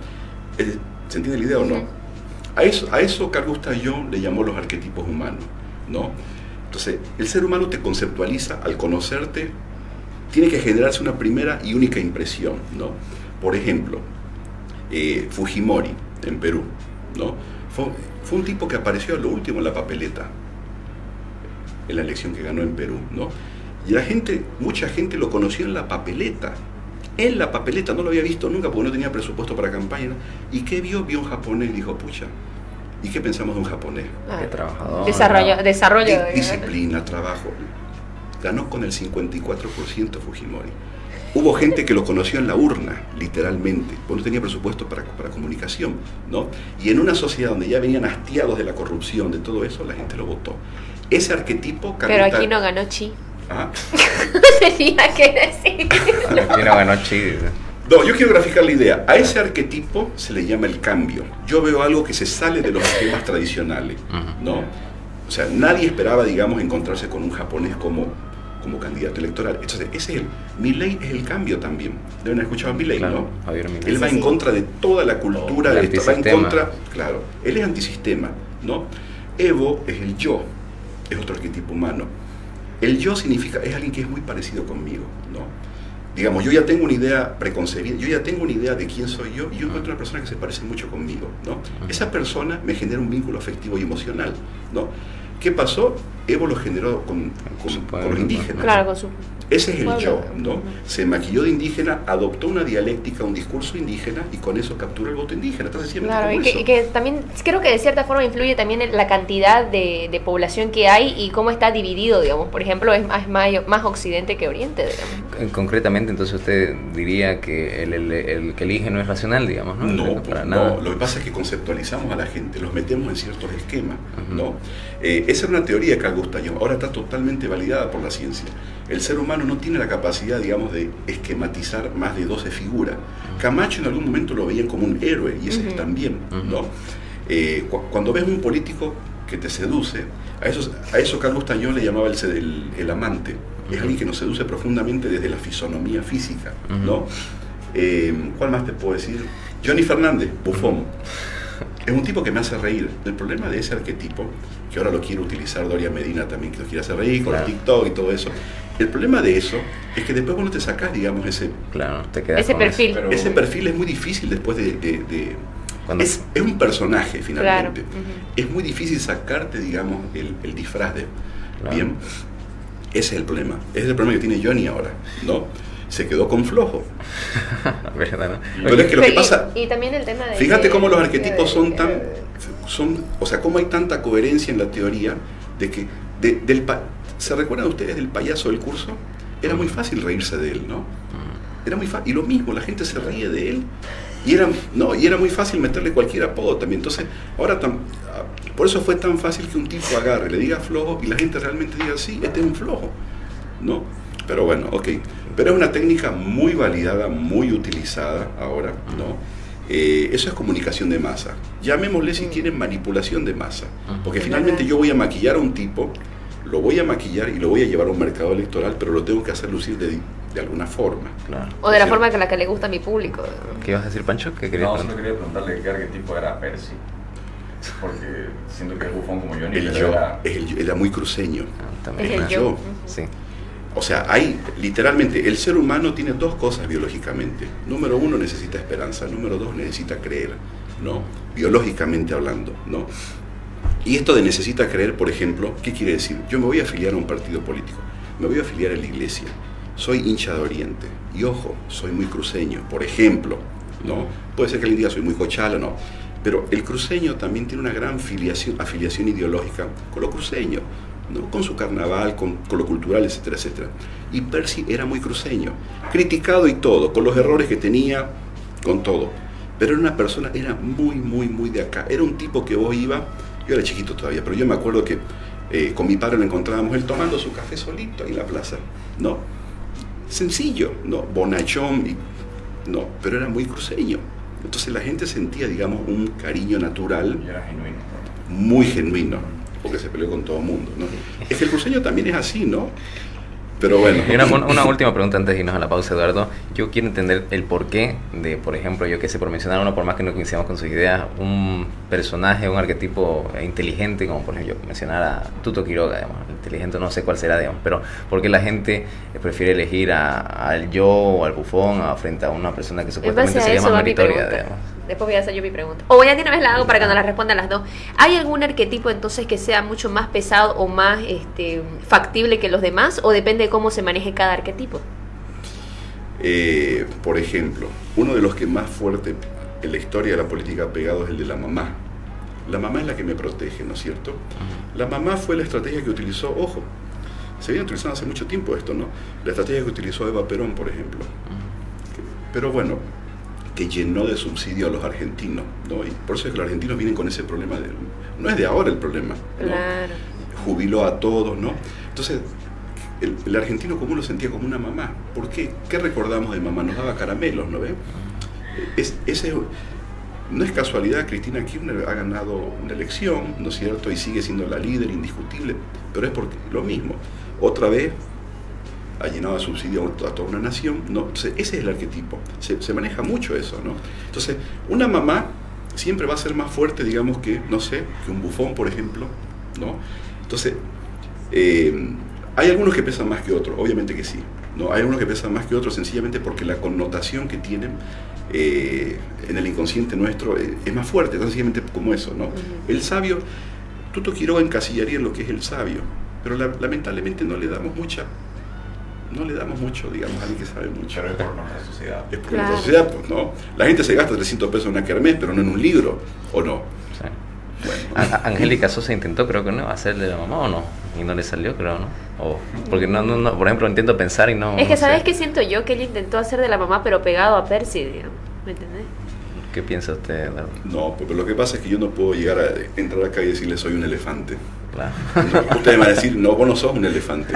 ¿Se entiende la idea o no? A eso, a eso Carl Gustav Jung le llamó los arquetipos humanos, ¿no? Entonces, el ser humano te conceptualiza, al conocerte, tiene que generarse una primera y única impresión, ¿no? Por ejemplo, eh, Fujimori, en Perú, ¿no? Fue, fue un tipo que apareció a lo último en la papeleta, en la elección que ganó en Perú, ¿no? Y la gente, mucha gente lo conoció en la papeleta, en la papeleta, no lo había visto nunca porque no tenía presupuesto para campaña, ¿no? ¿Y qué vio? Vio un japonés y dijo, pucha, ¿y qué pensamos de un japonés? Ah, qué trabajador. Desarrollo, ¿no? desarrollo de disciplina, trabajo. Ganó con el cincuenta y cuatro por ciento Fujimori. Hubo gente que lo conoció en la urna, literalmente, porque no tenía presupuesto para, para comunicación, ¿no? Y en una sociedad donde ya venían hastiados de la corrupción, de todo eso, la gente lo votó. Ese arquetipo... Pero aquí no ganó Chi. ¿Ah? Tenía que decir. Aquí no ganó Chi. No, yo quiero graficar la idea. A ese arquetipo se le llama el cambio. Yo veo algo que se sale de los esquemas tradicionales, ¿no? O sea, nadie esperaba, digamos, encontrarse con un japonés como... como candidato electoral. Entonces, ese es el, Milei es el cambio también. Deben haber escuchado a Milei, claro, ¿no? Javier Milei. Él va sí, en sí. contra de toda la cultura, de esto, va en contra, claro, él es antisistema, ¿no? Evo es el yo, es otro arquetipo humano. El yo significa, es alguien que es muy parecido conmigo, ¿no? Digamos, yo ya tengo una idea preconcebida, yo ya tengo una idea de quién soy yo, y yo encuentro una persona que se parece mucho conmigo, ¿no? Esa persona me genera un vínculo afectivo y emocional, ¿no? ¿Qué pasó? Evo lo generó con, con, con los indígenas. Claro, con su... Ese es el pueblo. yo, ¿no? Se maquilló de indígena, adoptó una dialéctica, un discurso indígena y con eso captura el voto indígena. Entonces, claro, y que, y que también creo que de cierta forma influye también en la cantidad de, de población que hay y cómo está dividido, digamos. Por ejemplo, es más, más, más occidente que oriente, digamos. Concretamente, entonces usted diría que el, el, el que elige no es racional, digamos, ¿no? No, para no, nada. Lo que pasa es que conceptualizamos a la gente, los metemos en ciertos esquemas, uh-huh. ¿no? Eh, esa era una teoría de Carl Gustav Jung, ahora está totalmente validada por la ciencia. El ser humano no tiene la capacidad, digamos, de esquematizar más de doce figuras. Uh-huh. Camacho en algún momento lo veían como un héroe, y ese uh-huh. también, uh-huh. ¿no? Eh, cu cuando ves un político que te seduce, a eso, a eso Carl Gustav Jung le llamaba el, el, el amante. Uh-huh. Es alguien que nos seduce profundamente desde la fisonomía física, uh-huh. ¿no? Eh, ¿Cuál más te puedo decir? Johnny Fernández, bufón. Es un tipo que me hace reír. El problema de ese arquetipo, que ahora lo quiere utilizar Doria Medina también, que lo quiere hacer reír con claro. el TikTok y todo eso. El problema de eso es que después vos no te sacás, digamos, ese, claro, te quedas ese perfil. Ese, pero... ese perfil es muy difícil después de... de, de es, es un personaje, finalmente. Claro. Uh-huh. Es muy difícil sacarte, digamos, el, el disfraz de... Claro. Bien. Ese es el problema. Ese es el problema que tiene Johnny ahora, ¿no? Se quedó con flojo. ¿Verdad, no? Pero es que lo que pasa... Y, y también el tema de... Fíjate cómo los arquetipos son tan... Son, o sea, cómo hay tanta coherencia en la teoría de que... De, del pa ¿Se recuerdan ustedes del payaso del curso? Era muy fácil reírse de él, ¿no? Era muy fácil. Y lo mismo, la gente se ríe de él. Y era, no, y era muy fácil meterle cualquier apodo también. Entonces, ahora... Tan, por eso fue tan fácil que un tipo agarre, le diga flojo y la gente realmente diga, sí, este es un flojo, ¿no? Pero bueno, ok. Pero es una técnica muy validada, muy utilizada ahora, ¿no? Eh, eso es comunicación de masa. Llamémosle si quieren manipulación de masa. Porque finalmente yo voy a maquillar a un tipo, lo voy a maquillar y lo voy a llevar a un mercado electoral, pero lo tengo que hacer lucir de, de alguna forma. Claro. O de la forma que la que le gusta a mi público. ¿Qué ibas a decir, Pancho? ¿Qué querías no, preguntar? solo quería preguntarle qué arquetipo era Percy. Porque siento que es bufón como Johnny. El yo, era... Es el, era muy cruceño. Ah, también. Es el yo. yo. Sí. O sea, hay, literalmente, el ser humano tiene dos cosas biológicamente. Número uno, necesita esperanza. Número dos, necesita creer, ¿no? Biológicamente hablando, ¿no? Y esto de necesita creer, por ejemplo, ¿qué quiere decir? Yo me voy a afiliar a un partido político. Me voy a afiliar a la iglesia. Soy hincha de Oriente. Y ojo, soy muy cruceño, por ejemplo, ¿no? Puede ser que alguien diga soy muy cochala, no. Pero el cruceño también tiene una gran filiación, afiliación ideológica con lo cruceño, ¿no? Con su carnaval, con, con lo cultural, etcétera, etcétera. Y Percy era muy cruceño, criticado y todo, con los errores que tenía, con todo. Pero era una persona, era muy, muy, muy de acá. Era un tipo que vos ibas, yo era chiquito todavía, pero yo me acuerdo que eh, con mi padre lo encontrábamos, él tomando su café solito ahí en la plaza, ¿no? Sencillo, ¿no? Bonachón, y, no, pero era muy cruceño. Entonces la gente sentía, digamos, un cariño natural. Y era genuino. Muy genuino, porque se peleó con todo el mundo, ¿no? Es que el cruceño también es así, ¿no? Pero bueno. Y una, una última pregunta antes de irnos a la pausa, Eduardo. Yo quiero entender el porqué de, por ejemplo, yo que sé, por mencionar uno, por más que no coincidamos con sus ideas, un personaje, un arquetipo inteligente, como por ejemplo mencionar a Tuto Quiroga, digamos, inteligente, no sé cuál será, digamos, pero ¿por qué la gente prefiere elegir a, al yo o al bufón a, frente a una persona que supuestamente sería más meritoria, digamos? Después voy a hacer yo mi pregunta. O voy a de una vez la hago para que nos la respondan las dos. ¿Hay algún arquetipo entonces que sea mucho más pesado o más este, factible que los demás? ¿O depende de cómo se maneje cada arquetipo? Eh, por ejemplo, uno de los que más fuerte en la historia de la política ha pegado es el de la mamá. La mamá es la que me protege, ¿no es cierto? La mamá fue la estrategia que utilizó, ojo, se viene utilizando hace mucho tiempo esto, ¿no? La estrategia que utilizó Eva Perón, por ejemplo. Pero bueno, que llenó de subsidio a los argentinos, ¿no? Y por eso es que los argentinos vienen con ese problema, de, no es de ahora el problema, ¿no? Claro. Jubiló a todos, ¿no? Entonces, el, el argentino común lo sentía como una mamá. ¿Por qué? ¿Qué recordamos de mamá? Nos daba caramelos, ¿no ve? Es, ese, no es casualidad, Cristina Kirchner ha ganado una elección, ¿no es cierto? Y sigue siendo la líder indiscutible, pero es porque lo mismo, otra vez ha llenado de subsidio a toda una nación, ¿no? Entonces, ese es el arquetipo, se, se maneja mucho eso, ¿no? Entonces, una mamá siempre va a ser más fuerte, digamos, que, no sé, que un bufón, por ejemplo, ¿no? Entonces, eh, hay algunos que pesan más que otros, obviamente que sí, ¿no? Hay algunos que pesan más que otros sencillamente porque la connotación que tienen eh, en el inconsciente nuestro eh, es más fuerte, sencillamente como eso, ¿no? Uh-huh. El sabio, Tuto Quiroga encasillaría en lo que es el sabio, pero la, lamentablemente no le damos mucha, no le damos mucho, digamos, a alguien que sabe mucho. Pero es por nuestra sociedad. Es por Claro. nuestra sociedad, pues, ¿no? La gente se gasta trescientos pesos en una kermés, pero no en un libro, ¿o no? Sí. Bueno, A- a- Angélica Sosa intentó, creo que no, hacerle de la mamá o no, y no le salió, creo, ¿no? O, porque no, no, no, por ejemplo, intento pensar y no. Es que, no ¿sabes sé. qué siento yo? Que ella intentó hacer de la mamá, pero pegado a Percy, digamos. ¿Me entendés? ¿Qué piensa usted, Eduardo? no, pero lo que pasa es que yo no puedo llegar a entrar acá y decirle soy un elefante. Claro. No, ustedes van a decir, no, vos no sos un elefante.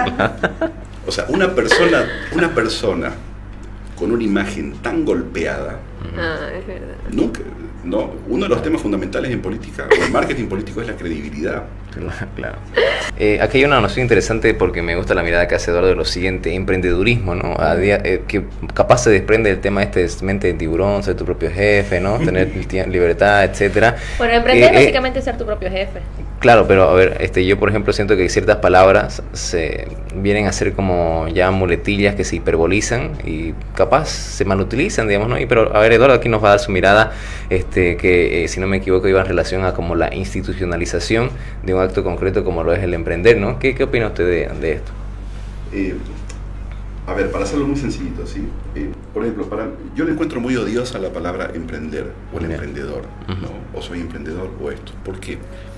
O sea, una persona, una persona con una imagen tan golpeada, Ah, es verdad. nunca, no, uno de los temas fundamentales en política, o en marketing político, es la credibilidad. Claro, claro. Eh, aquí hay una noción interesante porque me gusta la mirada que hace Eduardo de lo siguiente, emprendedurismo, ¿no? A día, eh, que capaz se desprende del tema este de mente de tiburón, ser tu propio jefe, ¿no? Tener tie- libertad, etcétera. Bueno, emprender Eh, eh, básicamente es ser tu propio jefe. Claro, pero a ver, este, yo por ejemplo siento que ciertas palabras se vienen a ser como ya muletillas que se hiperbolizan y capaz se malutilizan, digamos, ¿no? Y, pero a ver, Eduardo aquí nos va a dar su mirada, este, que eh, si no me equivoco iba en relación a como la institucionalización de un acto concreto como lo es el emprender, ¿no? ¿Qué, qué opina usted de, de esto? Eh, a ver, para hacerlo muy sencillito, ¿sí? Eh, por ejemplo, para, yo le encuentro muy odiosa la palabra emprender o el Bien. emprendedor, Ujú. ¿no? O soy emprendedor o esto. ¿Por qué?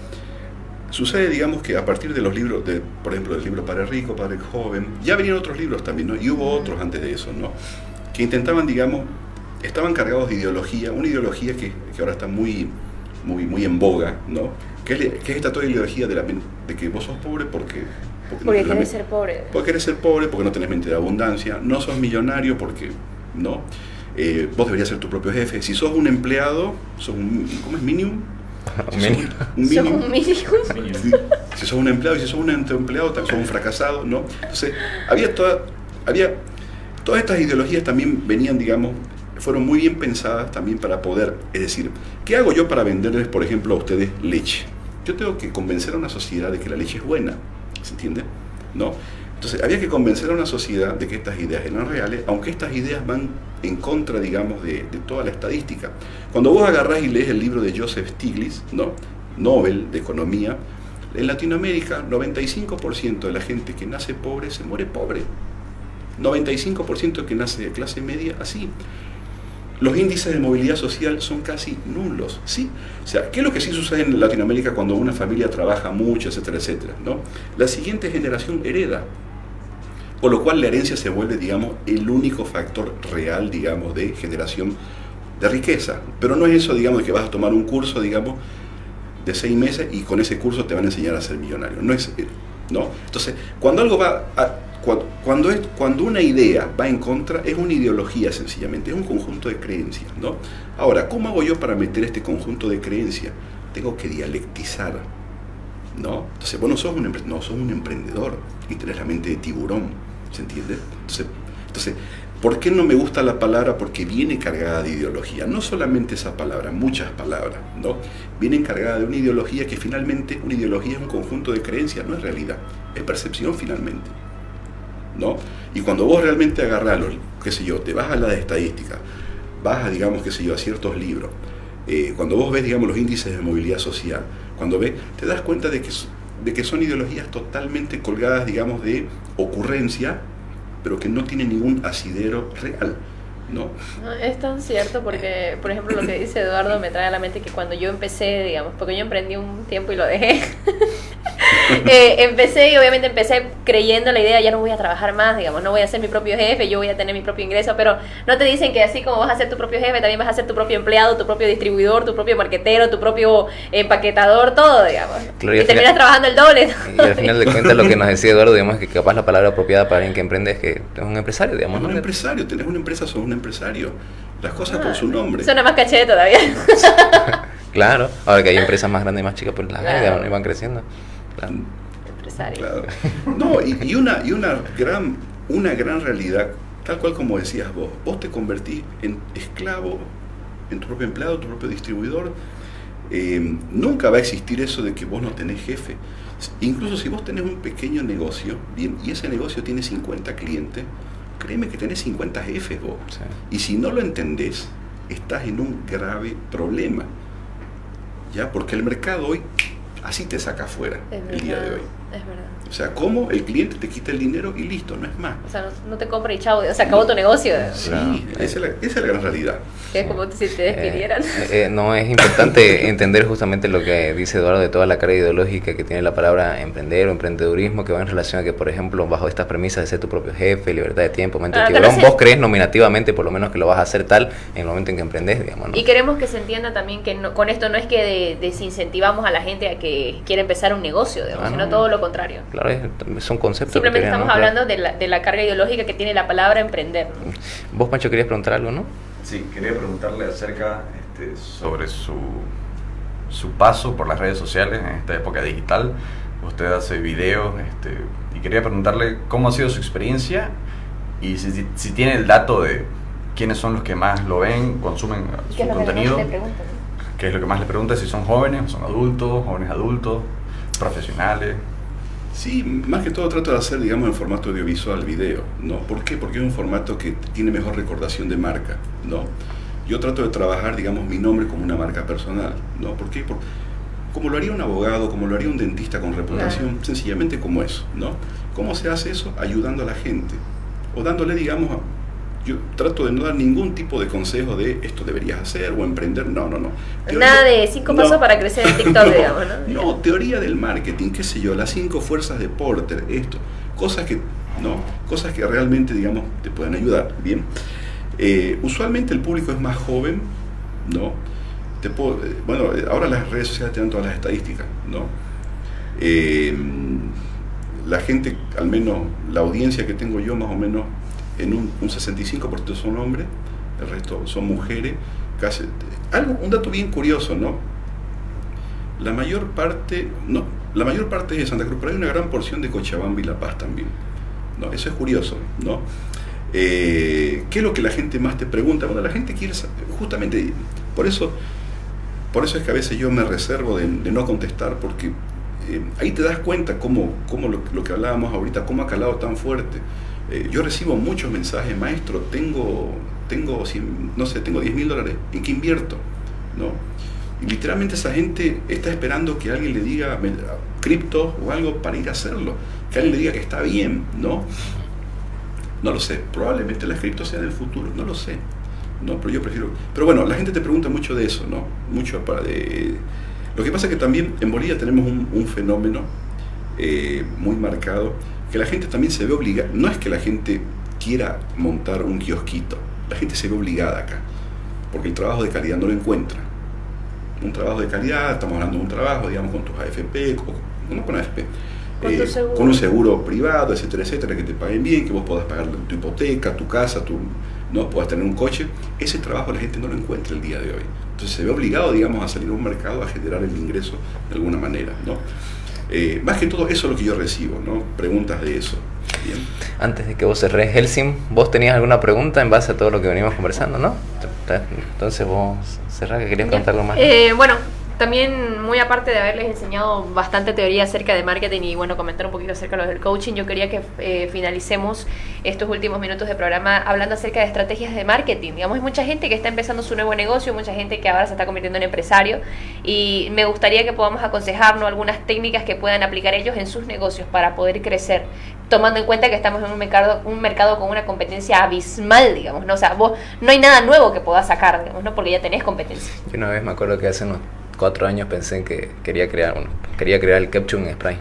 Sucede, digamos, que a partir de los libros, de, por ejemplo, del libro Padre Rico, Padre Joven, ya venían otros libros también, ¿no? Y hubo otros antes de eso, ¿no? Que intentaban, digamos, estaban cargados de ideología, una ideología que, que ahora está muy, muy, muy en boga, ¿no? Que es, que es esta toda ideología de, la, de que vos sos pobre porque... Porque, Porque no tenés quieres men- ser pobre. porque querés ser pobre, porque no tenés mente de abundancia, no sos millonario porque, ¿no? Eh, vos deberías ser tu propio jefe. Si sos un empleado, sos un, ¿cómo es? ¿Minimum? Si Un sos mínimo. un Sos mínimo. un mínimo. Sí. Si sos un empleado y si sos un empleado, sos un fracasado, ¿no? Entonces, había toda, había todas estas ideologías también venían, digamos, fueron muy bien pensadas también para poder, es decir, ¿qué hago yo para venderles, por ejemplo, a ustedes leche? Yo tengo que convencer a una sociedad de que la leche es buena, ¿se entiende? ¿No? Entonces, había que convencer a una sociedad de que estas ideas eran reales, aunque estas ideas van en contra, digamos, de, de toda la estadística. Cuando vos agarrás y lees el libro de Joseph Stiglitz, ¿no? Nobel de Economía, en Latinoamérica, noventa y cinco por ciento de la gente que nace pobre se muere pobre. noventa y cinco por ciento que nace de clase media, así. Los índices de movilidad social son casi nulos, ¿sí? O sea, ¿qué es lo que sí sucede en Latinoamérica cuando una familia trabaja mucho, etcétera, etcétera, ¿no? La siguiente generación hereda, por lo cual la herencia se vuelve, digamos, el único factor real, digamos, de generación de riqueza. Pero no es eso, digamos, de que vas a tomar un curso, digamos, de seis meses y con ese curso te van a enseñar a ser millonario. No es, ¿no? Entonces, cuando algo va a, cuando, cuando, es, cuando una idea va en contra, es una ideología sencillamente, es un conjunto de creencias, ¿no? Ahora, ¿cómo hago yo para meter este conjunto de creencias? Tengo que dialectizar, ¿no? Entonces, vos no sos un, empre- no, sos un emprendedor y tenés la mente de tiburón, ¿se entiende? Entonces, entonces, ¿por qué no me gusta la palabra? Porque viene cargada de ideología. No solamente esa palabra, muchas palabras, ¿no? Vienen cargadas de una ideología que finalmente, una ideología es un conjunto de creencias, no es realidad, es percepción finalmente, ¿no? Y cuando vos realmente agarrás, los, qué sé yo, te vas a las estadísticas, vas a, digamos, qué sé yo, a ciertos libros, eh, cuando vos ves, digamos, los índices de movilidad social, cuando ves, te das cuenta de que, de que son ideologías totalmente colgadas, digamos, de ocurrencia, pero que no tienen ningún asidero real, ¿no? No, es tan cierto porque, por ejemplo, lo que dice Eduardo me trae a la mente que cuando yo empecé, digamos, porque yo emprendí un tiempo y lo dejé, eh, empecé y obviamente empecé creyendo la idea, ya no voy a trabajar más, digamos, no voy a ser mi propio jefe, yo voy a tener mi propio ingreso, pero no te dicen que así como vas a ser tu propio jefe, también vas a ser tu propio empleado, tu propio distribuidor, tu propio marquetero, tu propio empaquetador, todo, digamos. Claro, y y al terminas final- trabajando el doble. Y al final de cuentas lo que nos decía Eduardo, digamos, es que capaz la palabra apropiada para alguien que emprende es que es un empresario, digamos, Es ¿no? un empresario, tenés una empresa, sos un empresario. Las cosas por Ah, su nombre. Suena más caché todavía. Claro, ahora que hay empresas más grandes y más chicas, pues las hay, Claro. digamos, y van creciendo. Claro. Empresario. Claro. No, y, y una, y una gran, una gran realidad, tal cual como decías vos, vos te convertís en esclavo, en tu propio empleado, tu propio distribuidor. Eh, nunca va a existir eso de que vos no tenés jefe. Incluso si vos tenés un pequeño negocio, bien, y ese negocio tiene cincuenta clientes, créeme que tenés cincuenta jefes vos. Sí. Y si no lo entendés, estás en un grave problema. ¿Ya? Porque el mercado hoy así te saca afuera Es el día de verdad, hoy. Es verdad. O sea, ¿cómo el cliente te quita el dinero y listo, no es más? O sea, no, no te compra y chao, se acabó tu negocio. Sí, Claro. esa, es la, esa es la gran realidad. Que es como si te despidieran. Eh, eh, no, es importante entender justamente lo que dice Eduardo de toda la carga ideológica que tiene la palabra emprender o emprendedurismo, que va en relación a que, por ejemplo, bajo estas premisas de ser tu propio jefe, libertad de tiempo, momento Ah, de pero tiburón, sí. vos crees nominativamente por lo menos que lo vas a hacer tal en el momento en que emprendes, digamos, ¿no? Y queremos que se entienda también que no, con esto no es que de- desincentivamos a la gente a que quiera empezar un negocio, digamos, Ah, sino no. todo lo contrario. Claro, es, son conceptos. Simplemente que estamos tenemos, ¿no? hablando de la, de la carga ideológica que tiene la palabra emprender, ¿no? Vos, Pancho, querías preguntar algo, ¿no? Sí, quería preguntarle acerca este, sobre su, su paso por las redes sociales en esta época digital. Usted hace videos este, y quería preguntarle cómo ha sido su experiencia y si, si tiene el dato de quiénes son los que más lo ven, consumen su contenido. ¿Qué es lo que más le pregunta? Si son jóvenes, son adultos, jóvenes adultos, profesionales. Sí, más que todo trato de hacer, digamos, en formato audiovisual, video, ¿no? ¿Por qué? Porque es un formato que tiene mejor recordación de marca, ¿no? Yo trato de trabajar, digamos, mi nombre como una marca personal, ¿no? ¿Por qué? Por, como lo haría un abogado, como lo haría un dentista con reputación, Claro. sencillamente como eso, ¿no? ¿Cómo se hace eso? Ayudando a la gente, o dándole, digamos, a- yo trato de no dar ningún tipo de consejo de esto deberías hacer o emprender, no, no, no. Teoría- Nada de cinco no. pasos para crecer en TikTok, digamos, ¿no? No, teoría del marketing, qué sé yo, las cinco fuerzas de Porter, esto, cosas que, no, cosas que realmente, digamos, te pueden ayudar, bien. Eh, usualmente el público es más joven, ¿no? Te puedo, eh, bueno, eh, ahora las redes sociales te dan todas las estadísticas, ¿no? Eh, la gente, al menos la audiencia que tengo yo, más o menos, en un, un sesenta y cinco por ciento son hombres, el resto son mujeres, casi, algo, un dato bien curioso, ¿no? La mayor parte, no, la mayor parte es de Santa Cruz, pero hay una gran porción de Cochabamba y La Paz también, ¿no? Eso es curioso, ¿no? Eh, ¿qué es lo que la gente más te pregunta? Bueno, la gente quiere saber, justamente, por eso, por eso es que a veces yo me reservo de, de no contestar, porque eh, ahí te das cuenta cómo, cómo lo, lo que hablábamos ahorita, cómo ha calado tan fuerte. Eh, yo recibo muchos mensajes, maestro, tengo, tengo cien, no sé, tengo diez mil dólares, ¿en qué invierto? ¿No? Y literalmente esa gente está esperando que alguien le diga me- cripto o algo para ir a hacerlo, que alguien le diga que está bien, ¿no? No lo sé, probablemente las criptos sean el futuro, no lo sé, ¿no? Pero yo prefiero... Pero bueno, la gente te pregunta mucho de eso, ¿no? Mucho para de... Lo que pasa es que también en Bolivia tenemos un, un fenómeno eh, muy marcado, que la gente también se ve obligada, no es que la gente quiera montar un kiosquito, la gente se ve obligada acá, porque el trabajo de calidad no lo encuentra. Un trabajo de calidad, estamos hablando de un trabajo, digamos, con tus A F P, con, no con A F P, Con eh, tu seguro. con un seguro privado, etcétera, etcétera, que te paguen bien, que vos puedas pagar tu hipoteca, tu casa, tu, no puedas tener un coche. Ese trabajo la gente no lo encuentra el día de hoy. Entonces se ve obligado, digamos, a salir a un mercado a generar el ingreso de alguna manera, ¿no? Eh, más que todo eso es lo que yo recibo, ¿no? Preguntas de eso. Bien. Antes de que vos cerrés, Helsim, ¿vos tenías alguna pregunta en base a todo lo que venimos conversando, no? Entonces vos cerrás, que querías contar algo más. Eh, bueno, también muy aparte de haberles enseñado bastante teoría acerca de marketing y bueno, comentar un poquito acerca de lo del coaching, yo quería que eh, finalicemos estos últimos minutos de programa hablando acerca de estrategias de marketing. Digamos, hay mucha gente que está empezando su nuevo negocio, mucha gente que ahora se está convirtiendo en empresario y me gustaría que podamos aconsejarnos algunas técnicas que puedan aplicar ellos en sus negocios para poder crecer, tomando en cuenta que estamos en un mercado, un mercado con una competencia abismal, digamos, ¿no? O sea, vos no hay nada nuevo que puedas sacar, digamos, ¿no? Porque ya tenés competencia. Yo una vez me acuerdo que hace unos cuatro años pensé en que quería crear bueno, quería crear el Capture Spray.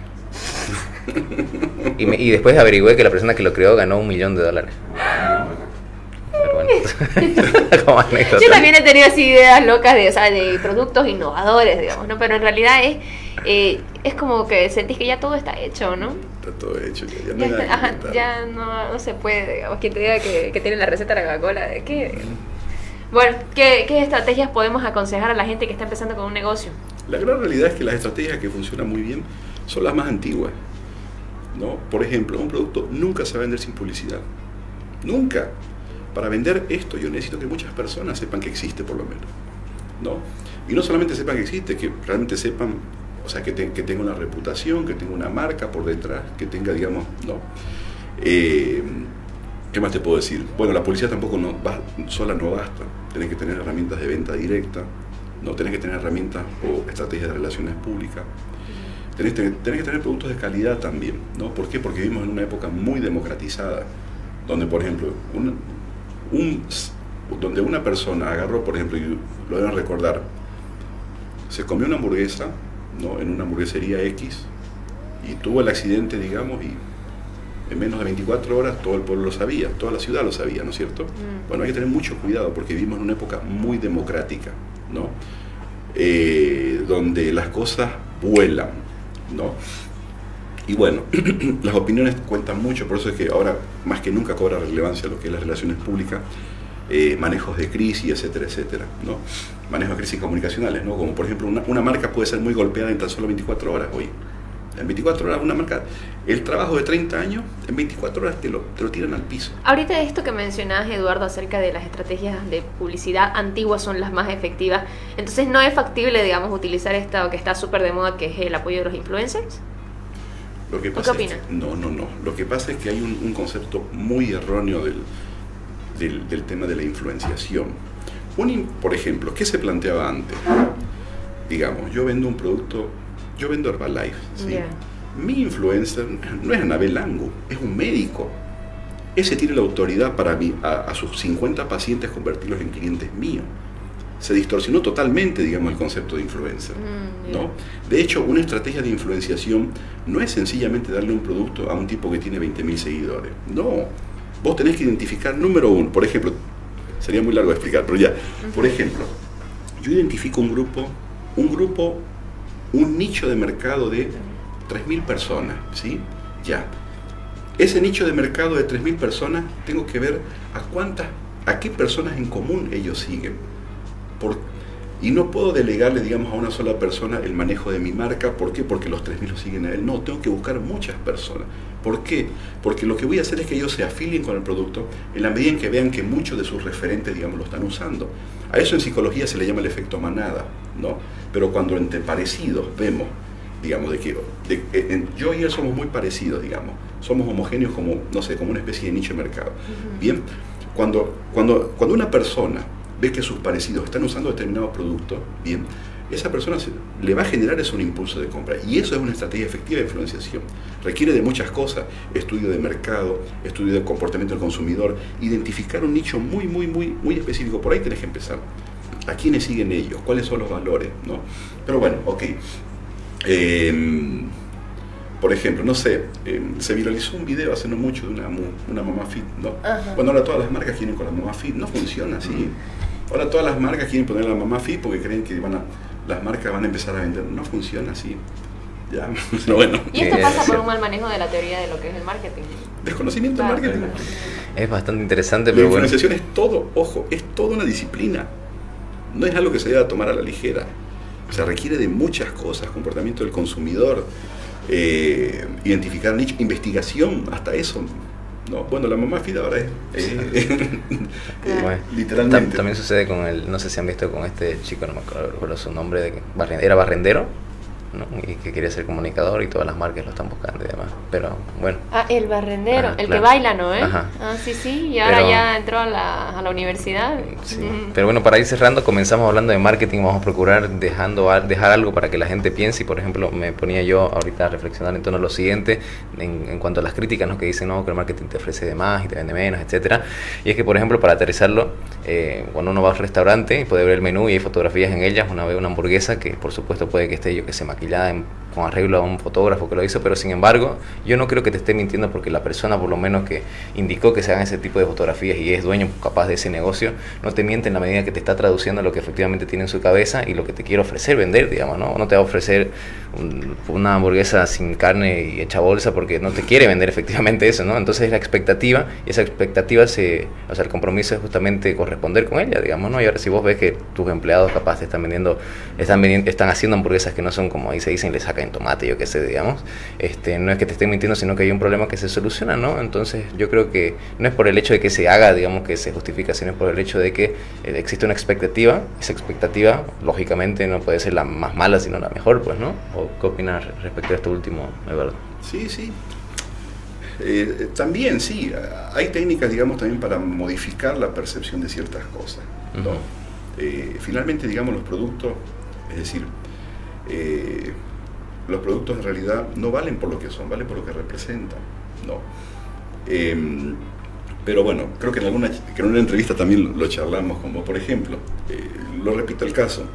y, me, y después averigüé que la persona que lo creó ganó un millón de dólares. Pero bueno, como anécdota. Yo también he tenido así ideas locas de, o sea, de productos innovadores, digamos, ¿no? Pero en realidad es, eh, es como que sentís que ya todo está hecho, ¿no? Está todo hecho, ya, ya no Ya, hay nada está- que ajá, inventar. ya no, no se puede, digamos, quien te diga que, que tiene la receta de la Coca-Cola, ¿de qué? Bueno, ¿qué, ¿qué estrategias podemos aconsejar a la gente que está empezando con un negocio? La gran realidad es que las estrategias que funcionan muy bien son las más antiguas, ¿no? Por ejemplo, un producto nunca se va a vender sin publicidad. Nunca. Para vender esto yo necesito que muchas personas sepan que existe, por lo menos, ¿no? Y no solamente sepan que existe, que realmente sepan, o sea, que, te, que tenga una reputación, que tenga una marca por detrás, que tenga, digamos, ¿no? Eh, ¿Qué más te puedo decir? Bueno, la publicidad tampoco no, va, sola no basta. Tenés que tener herramientas de venta directa, no tenés que tener herramientas o estrategias de relaciones públicas. tenés, tenés, tenés que tener productos de calidad también, ¿no? ¿Por qué? Porque vivimos en una época muy democratizada, donde, por ejemplo, un, un, donde una persona agarró, por ejemplo, y lo deben recordar, se comió una hamburguesa, ¿no? En una hamburguesería X, y tuvo el accidente, digamos, y en menos de veinticuatro horas todo el pueblo lo sabía, toda la ciudad lo sabía, ¿no es cierto? Mm. Bueno, hay que tener mucho cuidado porque vivimos en una época muy democrática, ¿no? Eh, donde las cosas vuelan, ¿no? Y bueno, las opiniones cuentan mucho, por eso es que ahora más que nunca cobra relevancia lo que es las relaciones públicas, eh, manejos de crisis, etcétera, etcétera, ¿no? Manejos de crisis comunicacionales, ¿no? Como por ejemplo una, una marca puede ser muy golpeada en tan solo veinticuatro horas hoy. En veinticuatro horas una marca, el trabajo de treinta años, en veinticuatro horas te lo, te lo tiran al piso. Ahorita esto que mencionabas, Eduardo, acerca de las estrategias de publicidad antiguas son las más efectivas, entonces no es factible, digamos, utilizar esta que está súper de moda, que es el apoyo de los influencers. Lo que pasa ¿Qué opinas? Es que, no, no, no. Lo que pasa es que hay un, un concepto muy erróneo del, del, del tema de la influenciación. Un, por ejemplo, ¿qué se planteaba antes? Digamos, yo vendo un producto... Yo vendo Herbalife, ¿sí? Yeah. Mi influencer no es Anabel Angu, es un médico. Ese tiene la autoridad para mí, a, a sus cincuenta pacientes convertirlos en clientes míos. Se distorsionó totalmente, digamos, el concepto de influencer, mm, yeah. ¿no? De hecho, una estrategia de influenciación no es sencillamente darle un producto a un tipo que tiene veinte mil seguidores. No, vos tenés que identificar, número uno, por ejemplo, sería muy largo de explicar, pero ya, uh-huh. por ejemplo, yo identifico un grupo, un grupo... un nicho de mercado de tres mil personas, ¿sí? Ya. Ese nicho de mercado de tres mil personas, tengo que ver a cuántas, a qué personas en común ellos siguen. Por, y no puedo delegarle, digamos, a una sola persona el manejo de mi marca. ¿Por qué? Porque los tres mil lo siguen a él. No, tengo que buscar muchas personas. ¿Por qué? Porque lo que voy a hacer es que ellos se afilien con el producto en la medida en que vean que muchos de sus referentes, digamos, lo están usando. A eso en psicología se le llama el efecto manada, ¿no? Pero cuando entre parecidos vemos, digamos, de que de, en, yo y él somos muy parecidos, digamos, somos homogéneos como, no sé, como una especie de nicho de mercado. Uh-huh. Bien, cuando, cuando, cuando una persona ve que sus parecidos están usando determinado producto, bien, esa persona se, le va a generar eso un impulso de compra. Y eso es una estrategia efectiva de influenciación. Requiere de muchas cosas: estudio de mercado, estudio del comportamiento del consumidor, identificar un nicho muy, muy, muy, muy específico. Por ahí tenés que empezar. ¿A quiénes siguen ellos? ¿Cuáles son los valores? ¿No? Pero bueno, ok. Eh, por ejemplo, no sé, eh, se viralizó un video hace no mucho de una, una mamá fit, ¿no? Uh-huh. Bueno, ahora todas las marcas quieren con la mamá fit. No funciona así. Uh-huh. Ahora todas las marcas quieren poner la mamá fit porque creen que van a, las marcas van a empezar a vender. No funciona así. Ya, no, bueno. Y esto pasa por un mal manejo de la teoría de lo que es el marketing. Desconocimiento del marketing. Es bastante interesante, la pero bueno. La influenciación es todo, ojo, es toda una disciplina. No es algo que se deba tomar a la ligera. Se requiere de muchas cosas: comportamiento del consumidor, eh, identificar nicho, investigación, hasta eso. No, bueno, la mamá fit ahora es eh, eh, bueno, literalmente. También sucede con el, no sé si han visto con este chico, no me acuerdo su nombre, de que era barrendero, ¿no? Y que quería ser comunicador y todas las marcas lo están buscando y demás, pero bueno. Ah, el barrendero, Ajá, el claro. que baila, ¿no? ¿Eh? Ajá. Ah, sí, sí, y ahora pero, ya entró a la, a la universidad. Sí. Mm. Pero bueno, para ir cerrando, comenzamos hablando de marketing, vamos a procurar dejando dejar algo para que la gente piense. Y por ejemplo, me ponía yo ahorita a reflexionar en torno a lo siguiente, en, en cuanto a las críticas, ¿no? Que dicen, no, que el marketing te ofrece de más y te vende menos, etcétera. Y es que, por ejemplo, para aterrizarlo, eh, cuando uno va al restaurante y puede ver el menú y hay fotografías en ellas, una ve una hamburguesa que por supuesto puede que esté, yo que sé, maquillada en, con arreglo a un fotógrafo que lo hizo, pero sin embargo yo no creo que te esté mintiendo, porque la persona por lo menos que indicó que se hagan ese tipo de fotografías y es dueño capaz de ese negocio, no te miente en la medida que te está traduciendo lo que efectivamente tiene en su cabeza y lo que te quiere ofrecer vender, digamos, ¿no? No te va a ofrecer un, una hamburguesa sin carne y hecha bolsa porque no te quiere vender efectivamente eso, ¿no? Entonces la expectativa, y esa expectativa se, o sea, el compromiso es justamente corresponder con ella, digamos, ¿no? Y ahora si vos ves que tus empleados capaz te están vendiendo, están vendiendo, están haciendo hamburguesas que no son como ahí se dicen, le sacan tomate, yo qué sé, digamos, este, no es que te estén mintiendo, sino que hay un problema que se soluciona, ¿no? Entonces yo creo que no es por el hecho de que se haga, digamos, que se justifica, sino por el hecho de que eh, existe una expectativa. Esa expectativa, lógicamente, no puede ser la más mala, sino la mejor, pues, ¿no? ¿O qué opinas respecto a esto último, Eduardo? Sí, sí. Eh, también, sí, hay técnicas, digamos, también para modificar la percepción de ciertas cosas, ¿no? Uh-huh. Eh, finalmente, digamos, los productos, es decir, eh, los productos en realidad no valen por lo que son, valen por lo que representan, ¿no? Eh, pero bueno, creo que en alguna que en una entrevista también lo charlamos, como por ejemplo, eh, lo repito el caso,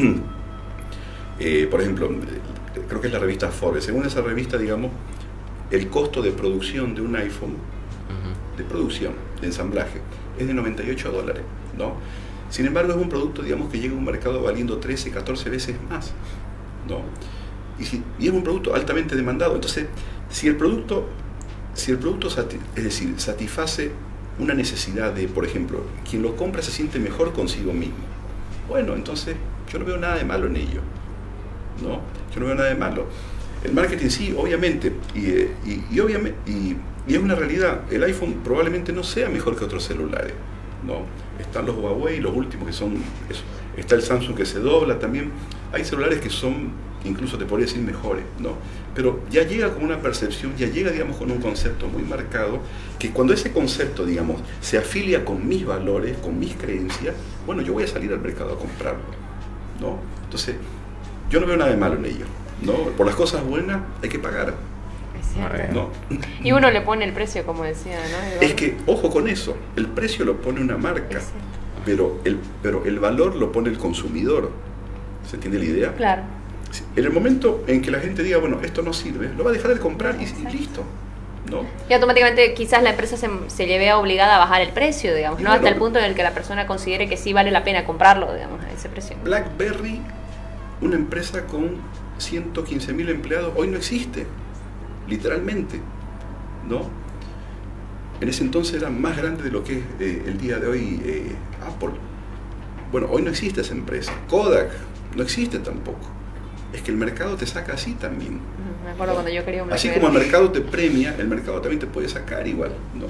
eh, por ejemplo, creo que es la revista Forbes. Según esa revista, digamos, el costo de producción de un iPhone, uh-huh. de producción, de ensamblaje, es de noventa y ocho dólares, ¿no? Sin embargo, es un producto, digamos, que llega a un mercado valiendo trece, catorce veces más, ¿no? Y, si, y es un producto altamente demandado. Entonces, si el producto, si el producto sati es decir, satisface una necesidad de, por ejemplo, quien lo compra se siente mejor consigo mismo, bueno, entonces yo no veo nada de malo en ello, ¿no? Yo no veo nada de malo. El marketing sí, obviamente, y, y, y, obviamente y, y es una realidad, el iPhone probablemente no sea mejor que otros celulares, ¿no? Están los Huawei, los últimos que son, eso. Está el Samsung que se dobla también, hay celulares que son, incluso te podría decir, mejores, ¿no? Pero ya llega con una percepción, ya llega, digamos, con un concepto muy marcado, que cuando ese concepto, digamos, se afilia con mis valores, con mis creencias, bueno, yo voy a salir al mercado a comprarlo, ¿no? Entonces, yo no veo nada de malo en ello, ¿no? Por las cosas buenas hay que pagar. ¿No? Y uno le pone el precio, como decía, ¿no? Es que, ojo con eso, el precio lo pone una marca, pero el, pero el valor lo pone el consumidor. ¿Se entiende la idea? Claro. En el momento en que la gente diga, bueno, esto no sirve, lo va a dejar de comprar y, y listo, ¿no? Y automáticamente quizás la empresa se, se le vea obligada a bajar el precio, digamos, ¿no? Claro. Hasta el punto en el que la persona considere que sí vale la pena comprarlo, digamos, a ese precio. BlackBerry, una empresa con ciento quince mil empleados, hoy no existe. Literalmente, ¿no? En ese entonces era más grande de lo que es eh, el día de hoy eh, Apple. Bueno, hoy no existe esa empresa. Kodak no existe tampoco. Es que el mercado te saca así también. Me acuerdo cuando yo quería un Así como el mercado te premia, el mercado también te puede sacar igual, ¿no?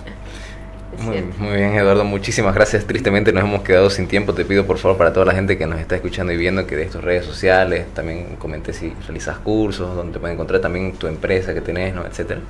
Muy, muy bien, Eduardo, muchísimas gracias. Tristemente nos hemos quedado sin tiempo. Te pido por favor para toda la gente que nos está escuchando y viendo que de tus redes sociales, también comenté si realizas cursos, donde te pueden encontrar también tu empresa que tenés, ¿no? Etcétera.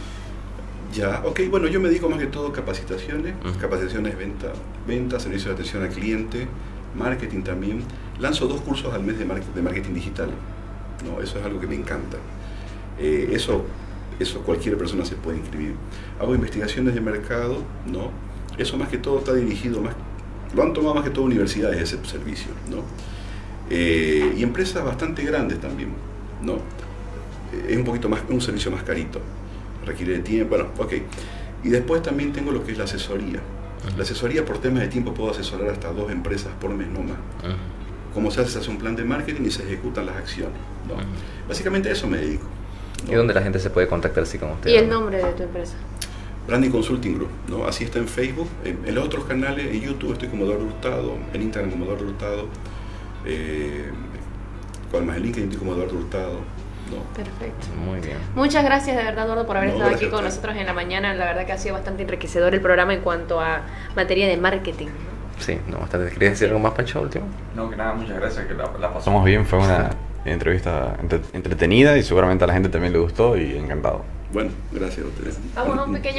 Ya, ok, bueno, yo me dedico más que todo a capacitaciones, uh-huh. capacitaciones, venta, venta, servicio de atención al cliente, marketing también. Lanzo dos cursos al mes de, mar de marketing digital, ¿no? Eso es algo que me encanta. Eh, eso... Eso cualquier persona se puede inscribir. Hago investigaciones de mercado, ¿no? Eso más que todo está dirigido, más, lo han tomado más que todo universidades ese servicio, ¿no? Eh, y empresas bastante grandes también, ¿no? Eh, es un poquito más, un servicio más carito, requiere de tiempo, bueno, ok. Y después también tengo lo que es la asesoría. La asesoría por temas de tiempo puedo asesorar hasta dos empresas por mes no más. Uh-huh. Como se hace, se hace un plan de marketing y se ejecutan las acciones, ¿no? Uh-huh. Básicamente a eso me dedico. ¿Y dónde la gente se puede contactar así con usted? ¿Y el nombre de tu empresa? Branding Consulting Group, ¿no? Así está en Facebook, en, en los otros canales, en YouTube estoy como Eduardo Hurtado, en Instagram como Eduardo Hurtado, eh, ¿cuál más? En LinkedIn estoy como Eduardo Hurtado, ¿no? Perfecto. Muy bien. Muchas gracias de verdad, Eduardo, por haber No, estado aquí gracias a con usted. nosotros en la mañana. La verdad que ha sido bastante enriquecedor el programa en cuanto a materia de marketing, ¿no? Sí, no, bastante. ¿Querías decir algo más, Pancho, último? No, que nada, muchas gracias, que la, la pasamos bien, fue una entrevista entre, entretenida y seguramente a la gente también le gustó y encantado. Bueno, gracias a ustedes. Vamos a un pequeño